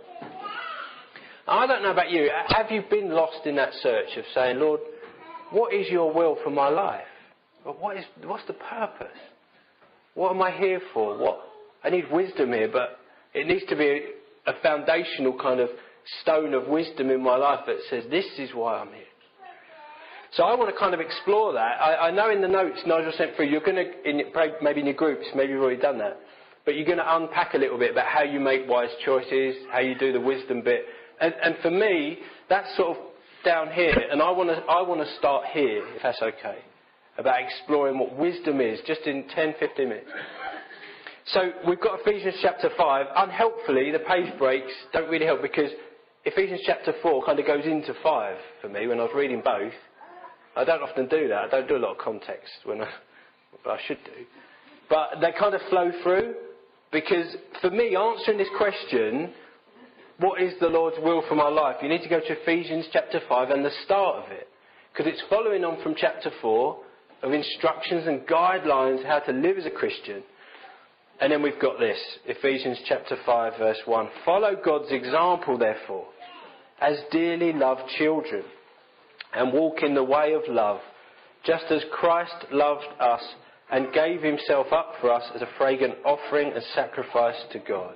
I don't know about you, have you been lost in that search of saying, Lord, what is your will for my life? What is, what's the purpose? What am I here for? What, I need wisdom here, but it needs to be a, a foundational kind of stone of wisdom in my life that says, this is why I'm here. So I want to kind of explore that. I, I know in the notes Nigel sent through, you're going to, in, maybe in your groups, maybe you've already done that, but you're going to unpack a little bit about how you make wise choices, how you do the wisdom bit. And, and for me, that's sort of down here, and I want to I want to start here, if that's okay, about exploring what wisdom is, just in ten, fifteen minutes. So we've got Ephesians chapter five. Unhelpfully, the page breaks don't really help, because Ephesians chapter four kind of goes into five for me when I was reading both. I don't often do that. I don't do a lot of context when I, I should do. But they kind of flow through, because for me, answering this question, what is the Lord's will for my life? You need to go to Ephesians chapter five and the start of it, because it's following on from chapter four of instructions and guidelines how to live as a Christian. And then we've got this, Ephesians chapter five verse one. Follow God's example, therefore, as dearly loved children, and walk in the way of love, just as Christ loved us and gave himself up for us as a fragrant offering and sacrifice to God.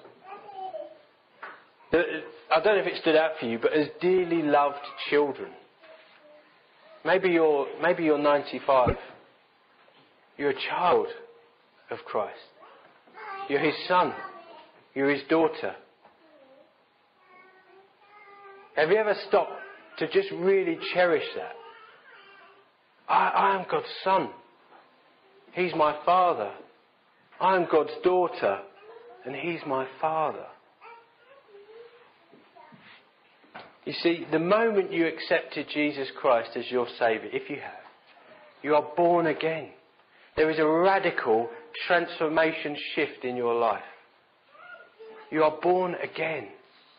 I don't know if it stood out for you, but as dearly loved children. Maybe you're, maybe you're ninety-five. You're a child of Christ. You're his son. You're his daughter. Have you ever stopped to just really cherish that? I, I am God's son. He's my father. I am God's daughter, and he's my father. You see, the moment you accepted Jesus Christ as your Saviour, if you have, you are born again. There is a radical transformation shift in your life. You are born again.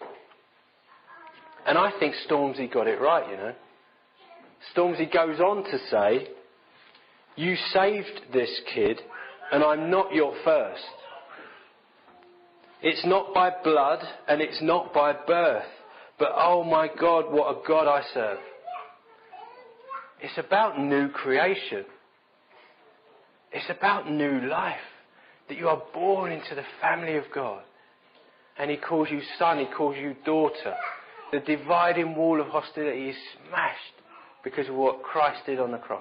And I think Stormzy got it right, you know. Stormzy goes on to say, you saved this kid, and I'm not your first. It's not by blood, and it's not by birth. But oh my God, what a God I serve. It's about new creation. It's about new life. That you are born into the family of God. And he calls you son, he calls you daughter. The dividing wall of hostility is smashed because of what Christ did on the cross.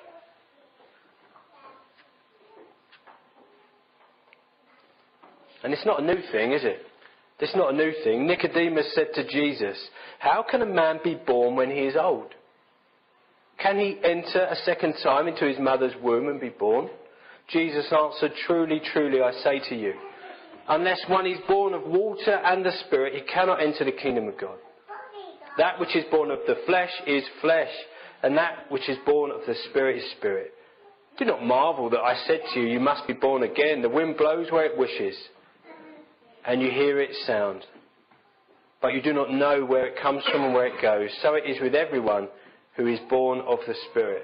And it's not a new thing, is it? It's not a new thing. Nicodemus said to Jesus, how can a man be born when he is old? Can he enter a second time into his mother's womb and be born? Jesus answered, truly, truly, I say to you, unless one is born of water and the Spirit, he cannot enter the kingdom of God. That which is born of the flesh is flesh, and that which is born of the Spirit is spirit. Do not marvel that I said to you, you must be born again. The wind blows where it wishes, and you hear its sound, but you do not know where it comes from and where it goes. So it is with everyone who is born of the Spirit.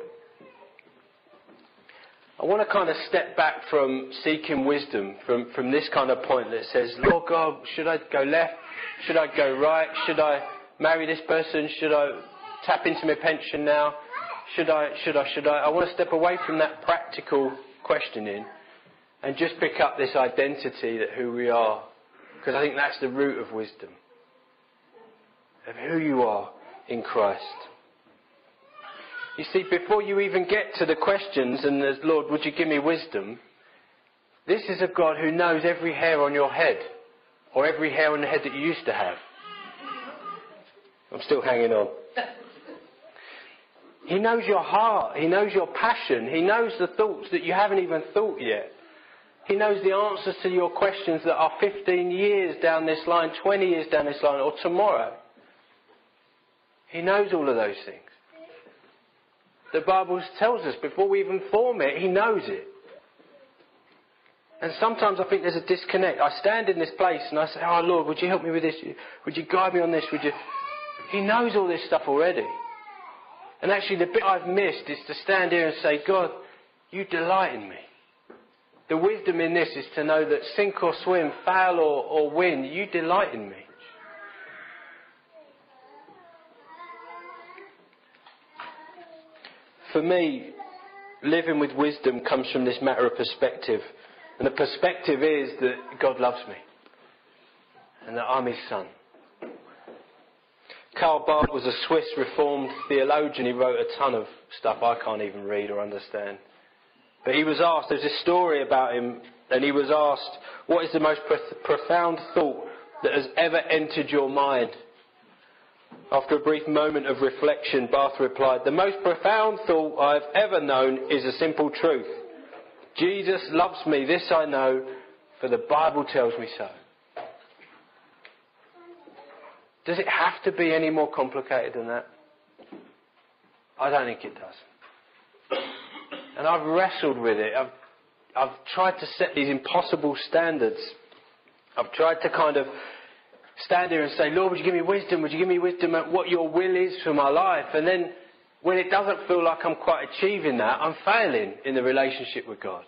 I want to kind of step back from seeking wisdom, from, from this kind of point that says, Lord God, should I go left? Should I go right? Should I marry this person? Should I tap into my pension now? Should I, should I, should I? I want to step away from that practical questioning and just pick up this identity that who we are. Because I think that's the root of wisdom. Of who you are in Christ. You see, before you even get to the questions and the Lord, would you give me wisdom? This is a God who knows every hair on your head. Or every hair on the head that you used to have. I'm still hanging on. He knows your heart. He knows your passion. He knows the thoughts that you haven't even thought yet. He knows the answers to your questions that are fifteen years down this line, twenty years down this line, or tomorrow. He knows all of those things. The Bible tells us before we even form it, he knows it. And sometimes I think there's a disconnect. I stand in this place and I say, oh Lord, would you help me with this? Would you guide me on this? Would you? He knows all this stuff already. And actually the bit I've missed is to stand here and say, God, you delight in me. The wisdom in this is to know that sink or swim, fail or, or win, you delight in me. For me, living with wisdom comes from this matter of perspective. And the perspective is that God loves me. And that I'm his son. Karl Barth was a Swiss Reformed theologian. He wrote a ton of stuff I can't even read or understand. But he was asked, there's a story about him and he was asked, what is the most pro- profound thought that has ever entered your mind? After a brief moment of reflection, Barth replied, the most profound thought I have ever known is a simple truth. Jesus loves me, this I know, for the Bible tells me so. Does it have to be any more complicated than that? I don't think it does. And I've wrestled with it. I've, I've tried to set these impossible standards. I've tried to kind of stand here and say, Lord, would you give me wisdom? Would you give me wisdom at what your will is for my life? And then when it doesn't feel like I'm quite achieving that, I'm failing in the relationship with God.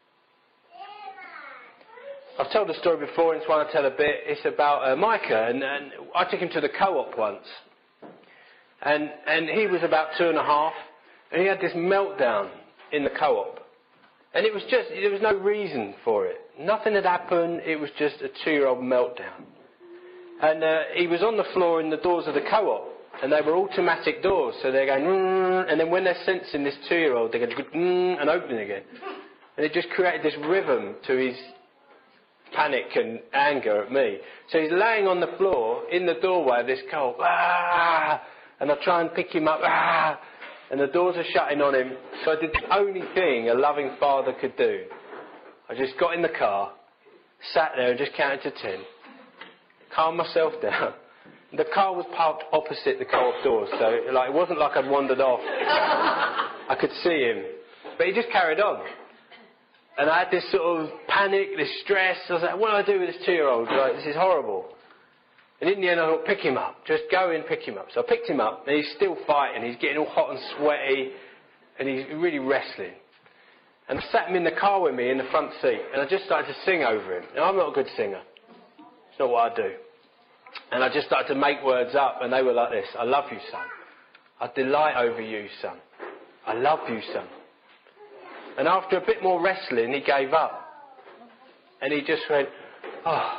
I've told the story before, and it's one I tell a bit. It's about uh, Micah, and, and I took him to the co-op once. And, and he was about two and a half, and he had this meltdown in the co-op. And it was just, there was no reason for it. Nothing had happened, it was just a two-year-old meltdown. And uh, he was on the floor in the doors of the co-op, and they were automatic doors, so they're going, mm, and then when they're sensing this two-year-old, they go, mm, and open again. And it just created this rhythm to his panic and anger at me. So he's laying on the floor in the doorway of this co-op, ah, and I try and pick him up, ah, and the doors are shutting on him. So I did the only thing a loving father could do. I just got in the car, sat there and just counted to ten. Calmed myself down. The car was parked opposite the co-op door, so like, it wasn't like I'd wandered off. I could see him. But he just carried on. And I had this sort of panic, this stress. I was like, what do I do with this two-year-old? Like, this is horrible. And in the end, I thought, pick him up. Just go and pick him up. So I picked him up, and he's still fighting. He's getting all hot and sweaty, and he's really wrestling. And I sat him in the car with me in the front seat, and I just started to sing over him. Now, I'm not a good singer. It's not what I do. And I just started to make words up, and they were like this. I love you, son. I delight over you, son. I love you, son. And after a bit more wrestling, he gave up. And he just went, oh.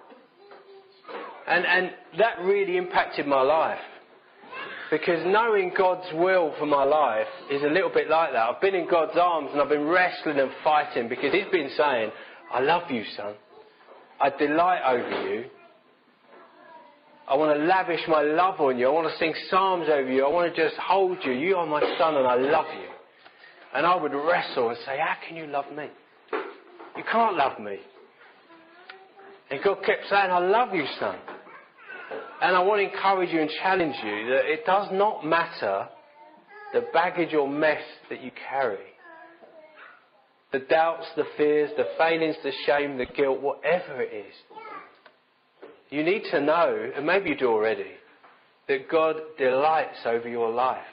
And, and that really impacted my life. Because knowing God's will for my life is a little bit like that. I've been in God's arms and I've been wrestling and fighting because he's been saying, I love you, son. I delight over you. I want to lavish my love on you. I want to sing psalms over you. I want to just hold you. You are my son and I love you. And I would wrestle and say, how can you love me? You can't love me. And God kept saying, I love you, son. And I want to encourage you and challenge you that it does not matter the baggage or mess that you carry. The doubts, the fears, the failings, the shame, the guilt, whatever it is. You need to know, and maybe you do already, that God delights over your life.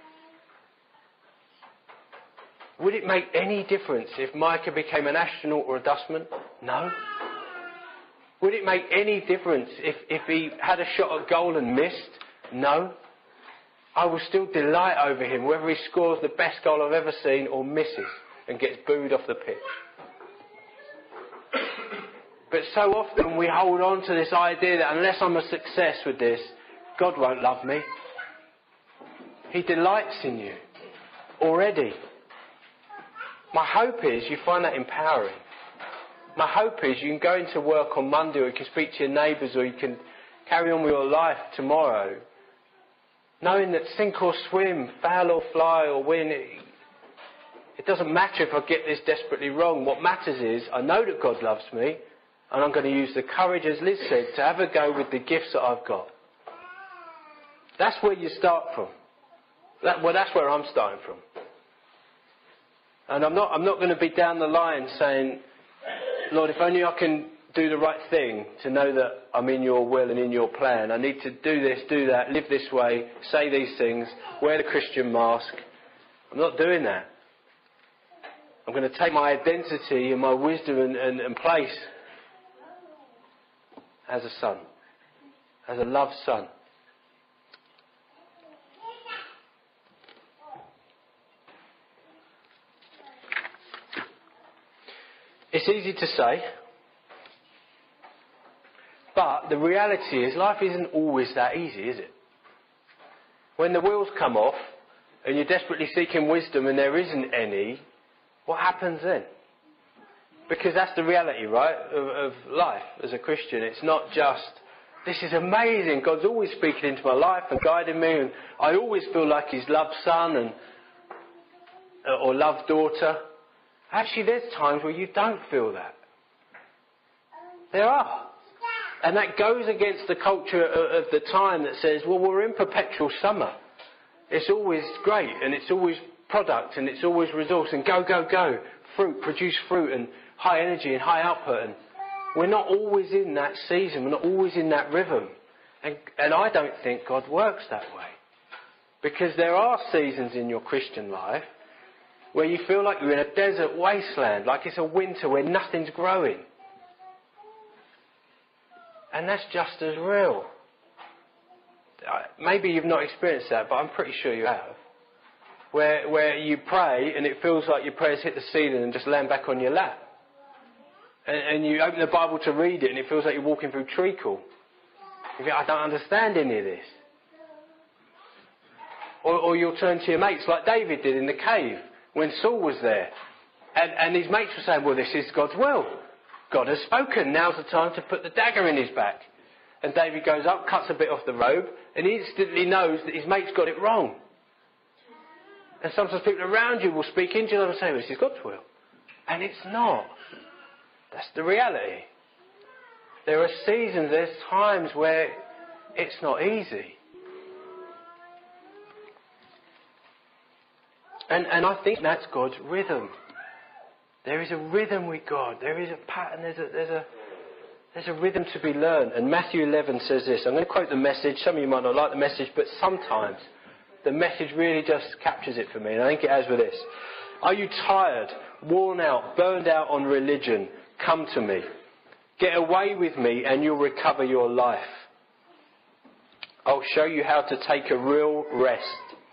Would it make any difference if Micah became an astronaut or a dustman? No. Would it make any difference if, if he had a shot at goal and missed? No. I will still delight over him, whether he scores the best goal I've ever seen or misses and gets booed off the pitch. But so often we hold on to this idea that unless I'm a success with this, God won't love me. He delights in you already. My hope is you find that empowering. My hope is you can go into work on Monday, or you can speak to your neighbours, or you can carry on with your life tomorrow, knowing that sink or swim, fail or fly or win, it, it doesn't matter if I get this desperately wrong. What matters is I know that God loves me, and I'm going to use the courage, as Liz said, to have a go with the gifts that I've got. That's where you start from. That, well, that's where I'm starting from. And I'm not, I'm not going to be down the line saying, Lord, if only I can do the right thing to know that I'm in your will and in your plan. I need to do this, do that, live this way, say these things, wear the Christian mask. I'm not doing that. I'm going to take my identity and my wisdom and, and, and place as a son, as a loved son. It's easy to say, but the reality is life isn't always that easy, is it? When the wheels come off and you're desperately seeking wisdom and there isn't any, what happens then? Because that's the reality, right, of, of life as a Christian. It's not just, this is amazing, God's always speaking into my life and guiding me, and I always feel like His loved son and or loved daughter. Actually, there's times where you don't feel that. There are. And that goes against the culture of, of the time that says, well, we're in perpetual summer. It's always great, and it's always product, and it's always resource, and go, go, go. Fruit, produce fruit, and high energy and high output. And we're not always in that season. We're not always in that rhythm. And, and I don't think God works that way. Because there are seasons in your Christian life where you feel like you're in a desert wasteland, like it's a winter where nothing's growing. And that's just as real. Maybe you've not experienced that, but I'm pretty sure you have. Where, where you pray and it feels like your prayers hit the ceiling and just land back on your lap. And, and you open the Bible to read it and it feels like you're walking through treacle. You think, I don't understand any of this. Or, or you'll turn to your mates like David did in the cave when Saul was there. And, and his mates were saying, well, this is God's will. God has spoken. Now's the time to put the dagger in his back. And David goes up, cuts a bit off the robe, and he instantly knows that his mate's got it wrong. And sometimes people around you will speak into you and say, well, this is God's will. And it's not. That's the reality. There are seasons, there's times where it's not easy. And, and I think that's God's rhythm. There is a rhythm with God. There is a pattern. There's a, there's a, there's a rhythm to be learned. And Matthew eleven says this. I'm going to quote the message. Some of you might not like the message, but sometimes the message really just captures it for me. And I think it has with this. Are you tired, worn out, burned out on religion? Come to me. Get away with me and you'll recover your life. I'll show you how to take a real rest.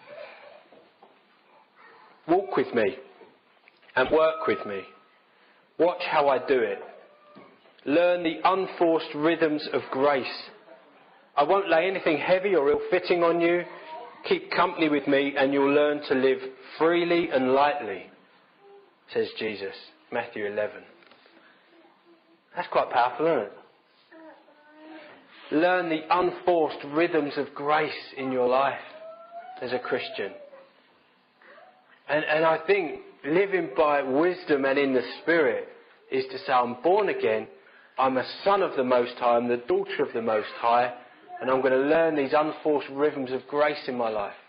Walk with me and work with me. Watch how I do it. Learn the unforced rhythms of grace. I won't lay anything heavy or ill-fitting on you. Keep company with me and you'll learn to live freely and lightly, says Jesus. Matthew eleven. That's quite powerful, isn't it? Learn the unforced rhythms of grace in your life as a Christian. And, and I think living by wisdom and in the Spirit is to say, I'm born again, I'm a son of the Most High, I'm the daughter of the Most High, and I'm going to learn these unforced rhythms of grace in my life.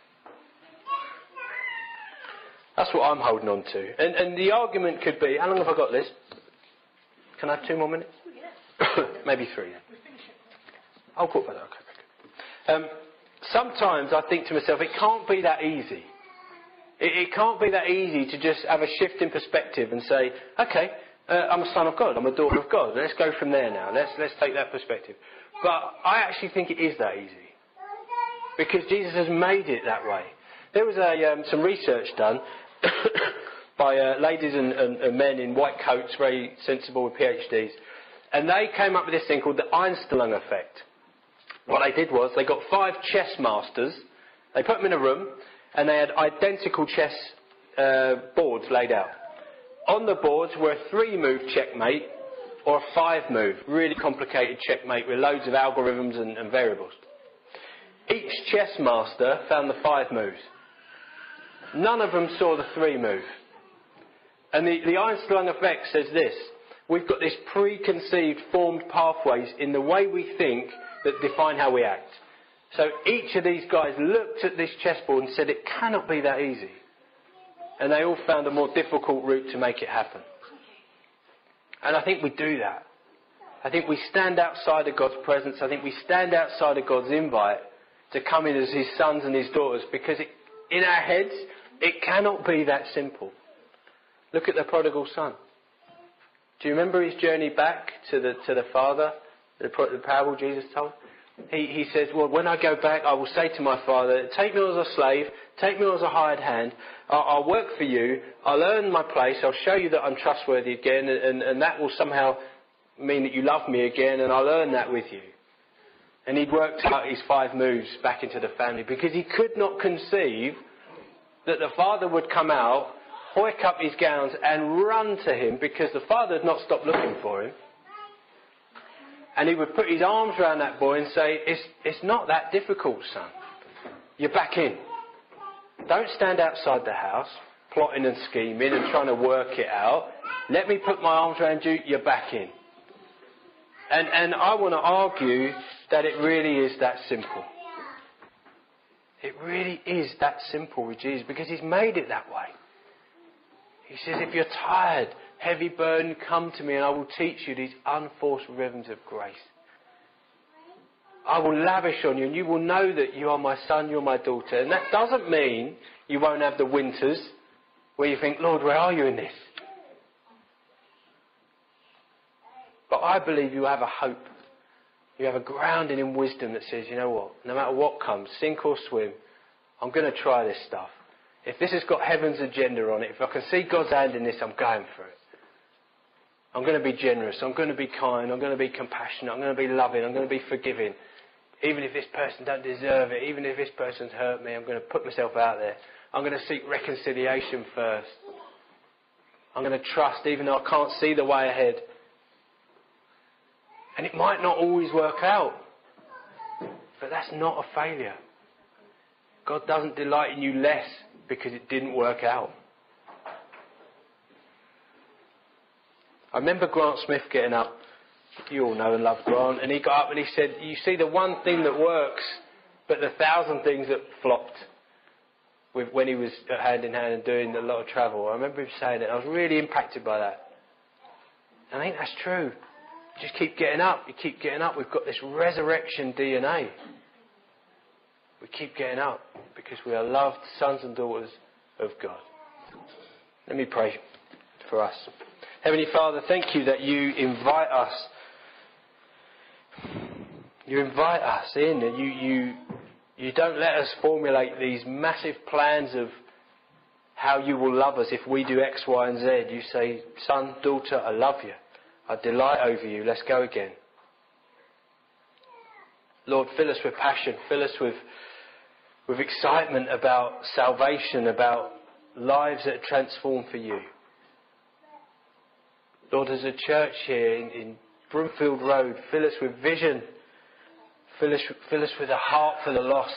That's what I'm holding on to. And, and the argument could be, how long have I got, Liz? Can I have two more minutes? Maybe three then. I'll call for that. Okay, very good. Um, sometimes I think to myself, it can't be that easy. It, it can't be that easy to just have a shift in perspective and say, okay, uh, I'm a son of God, I'm a daughter of God. Let's go from there now. Let's let's take that perspective. But I actually think it is that easy. Because Jesus has made it that way. There was a um, some research done by uh, ladies and, and, and men in white coats, very sensible with PhDs. And they came up with this thing called the Einstein effect. What they did was they got five chess masters, they put them in a room, and they had identical chess uh, boards laid out. On the boards were a three-move checkmate or a five-move, really complicated checkmate with loads of algorithms and, and variables. Each chess master found the five moves. None of them saw the three-move. And the, the Einstein effect says this: we've got this preconceived formed pathways in the way we think that define how we act. So each of these guys looked at this chessboard and said it cannot be that easy. And they all found a more difficult route to make it happen. And I think we do that. I think we stand outside of God's presence. I think we stand outside of God's invite to come in as his sons and his daughters, because it, in our heads it cannot be that simple. Look at the prodigal son. Do you remember his journey back to the to the father, the, the parable Jesus told? He, he says, well, when I go back, I will say to my father, take me as a slave, take me as a hired hand, I'll, I'll work for you, I'll earn my place, I'll show you that I'm trustworthy again, and, and, and that will somehow mean that you love me again, and I'll earn that with you. And he'd worked out his five moves back into the family, because he could not conceive that the father would come out, hoik up his gowns and run to him, because the father had not stopped looking for him. And he would put his arms around that boy and say, it's, it's not that difficult, son. You're back in. Don't stand outside the house, plotting and scheming and trying to work it out. Let me put my arms around you, you're back in. And, and I want to argue that it really is that simple. It really is that simple with Jesus, because he's made it that way. He says, if you're tired, heavy burden, come to me and I will teach you these unforced rhythms of grace. I will lavish on you and you will know that you are my son, you're my daughter. And that doesn't mean you won't have the winters where you think, Lord, where are you in this? But I believe you have a hope. You have a grounding in wisdom that says, you know what, no matter what comes, sink or swim, I'm going to try this stuff. If this has got heaven's agenda on it, if I can see God's hand in this, I'm going for it. I'm going to be generous, I'm going to be kind, I'm going to be compassionate, I'm going to be loving, I'm going to be forgiving. Even if this person don't deserve it, even if this person's hurt me, I'm going to put myself out there. I'm going to seek reconciliation first. I'm going to trust even though I can't see the way ahead. And it might not always work out, but that's not a failure. God doesn't delight in you less because it didn't work out. I remember Grant Smith getting up. You all know and love Grant. And he got up and he said, you see the one thing that works, but the thousand things that flopped with when he was hand in hand and doing a lot of travel. I remember him saying it. I was really impacted by that. And I think that's true. Just keep getting up. You keep getting up. We've got this resurrection D N A. We keep getting up because we are loved sons and daughters of God. Let me pray for us. Heavenly Father, thank you that you invite us. You invite us in, and you, you, you don't let us formulate these massive plans of how you will love us if we do X, Y, and Z. You say, son, daughter, I love you. I delight over you. Let's go again. Lord, fill us with passion. Fill us with, with excitement about salvation, about lives that are transformed for you. Lord, as a church here in, in Broomfield Road, fill us with vision. Fill us, fill us with a heart for the lost.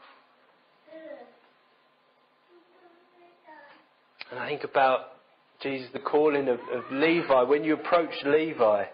And I think about, Jesus, the calling of, of Levi. When you approached Levi,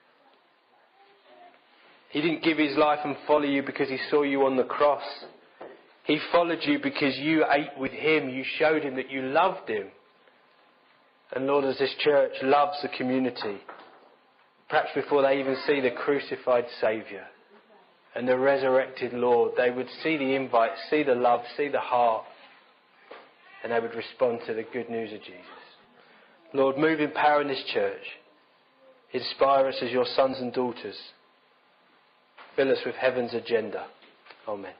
he didn't give his life and follow you because he saw you on the cross. He followed you because you ate with him. You showed him that you loved him. And Lord, as this church loves the community, perhaps before they even see the crucified Saviour and the resurrected Lord, they would see the invite, see the love, see the heart, and they would respond to the good news of Jesus. Lord, move in power in this church. Inspire us as your sons and daughters. Fill us with heaven's agenda. Amen.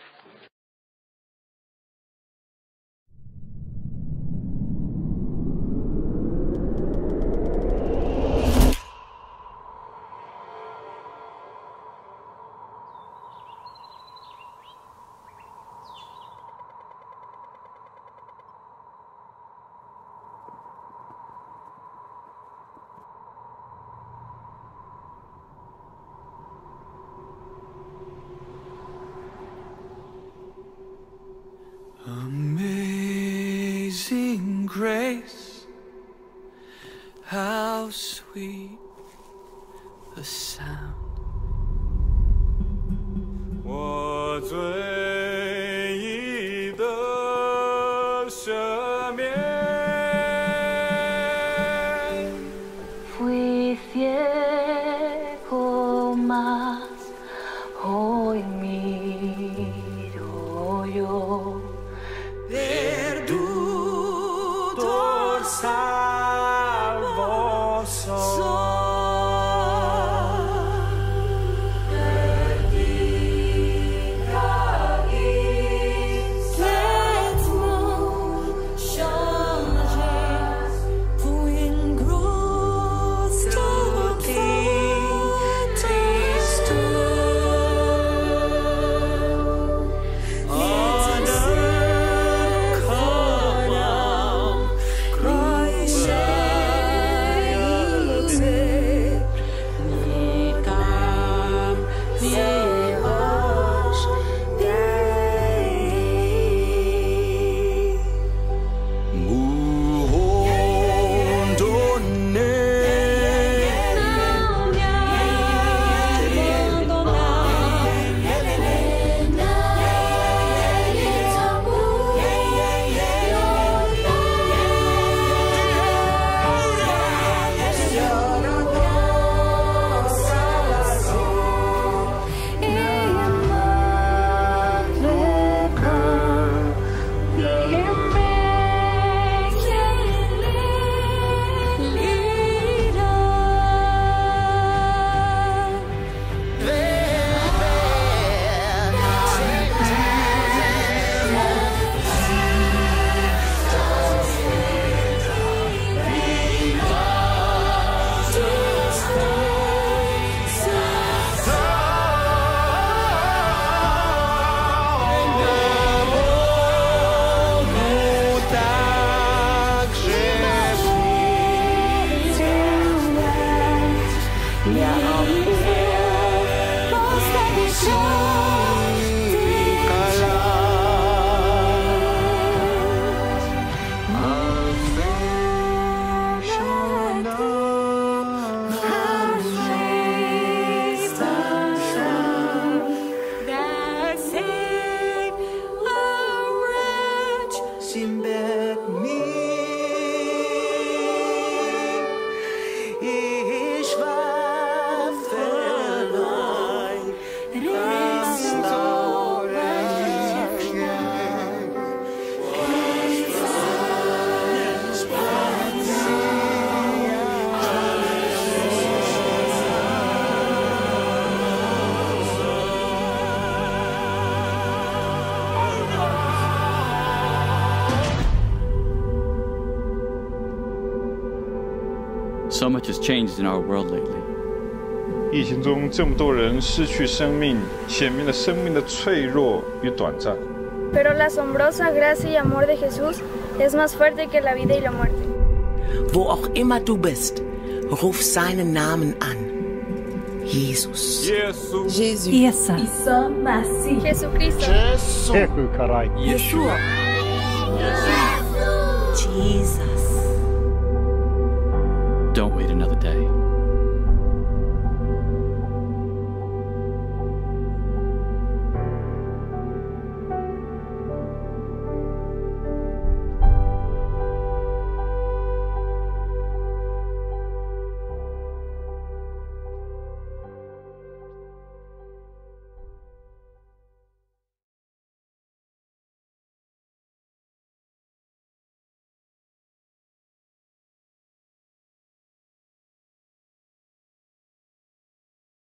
Amazing grace, how sweet the sound. 我最意的赦免 Fui ciego, mas hoy miro yo. Perdutor salvo soy. diesem Berg mir. Ich war verloren, ganz So much has changed in our world lately. 疫情中这么多人失去生命，显明了生命的脆弱与短暂。 Pero la asombrosa gracia y amor de Jesús es más fuerte que la vida y la muerte. Wo auch immer du bist, ruf seinen Namen an. Jesus. Jesus. Jésus. Isa. Isa Masih. Jesucristo. Yeshua. Jesus. Don't wait another day.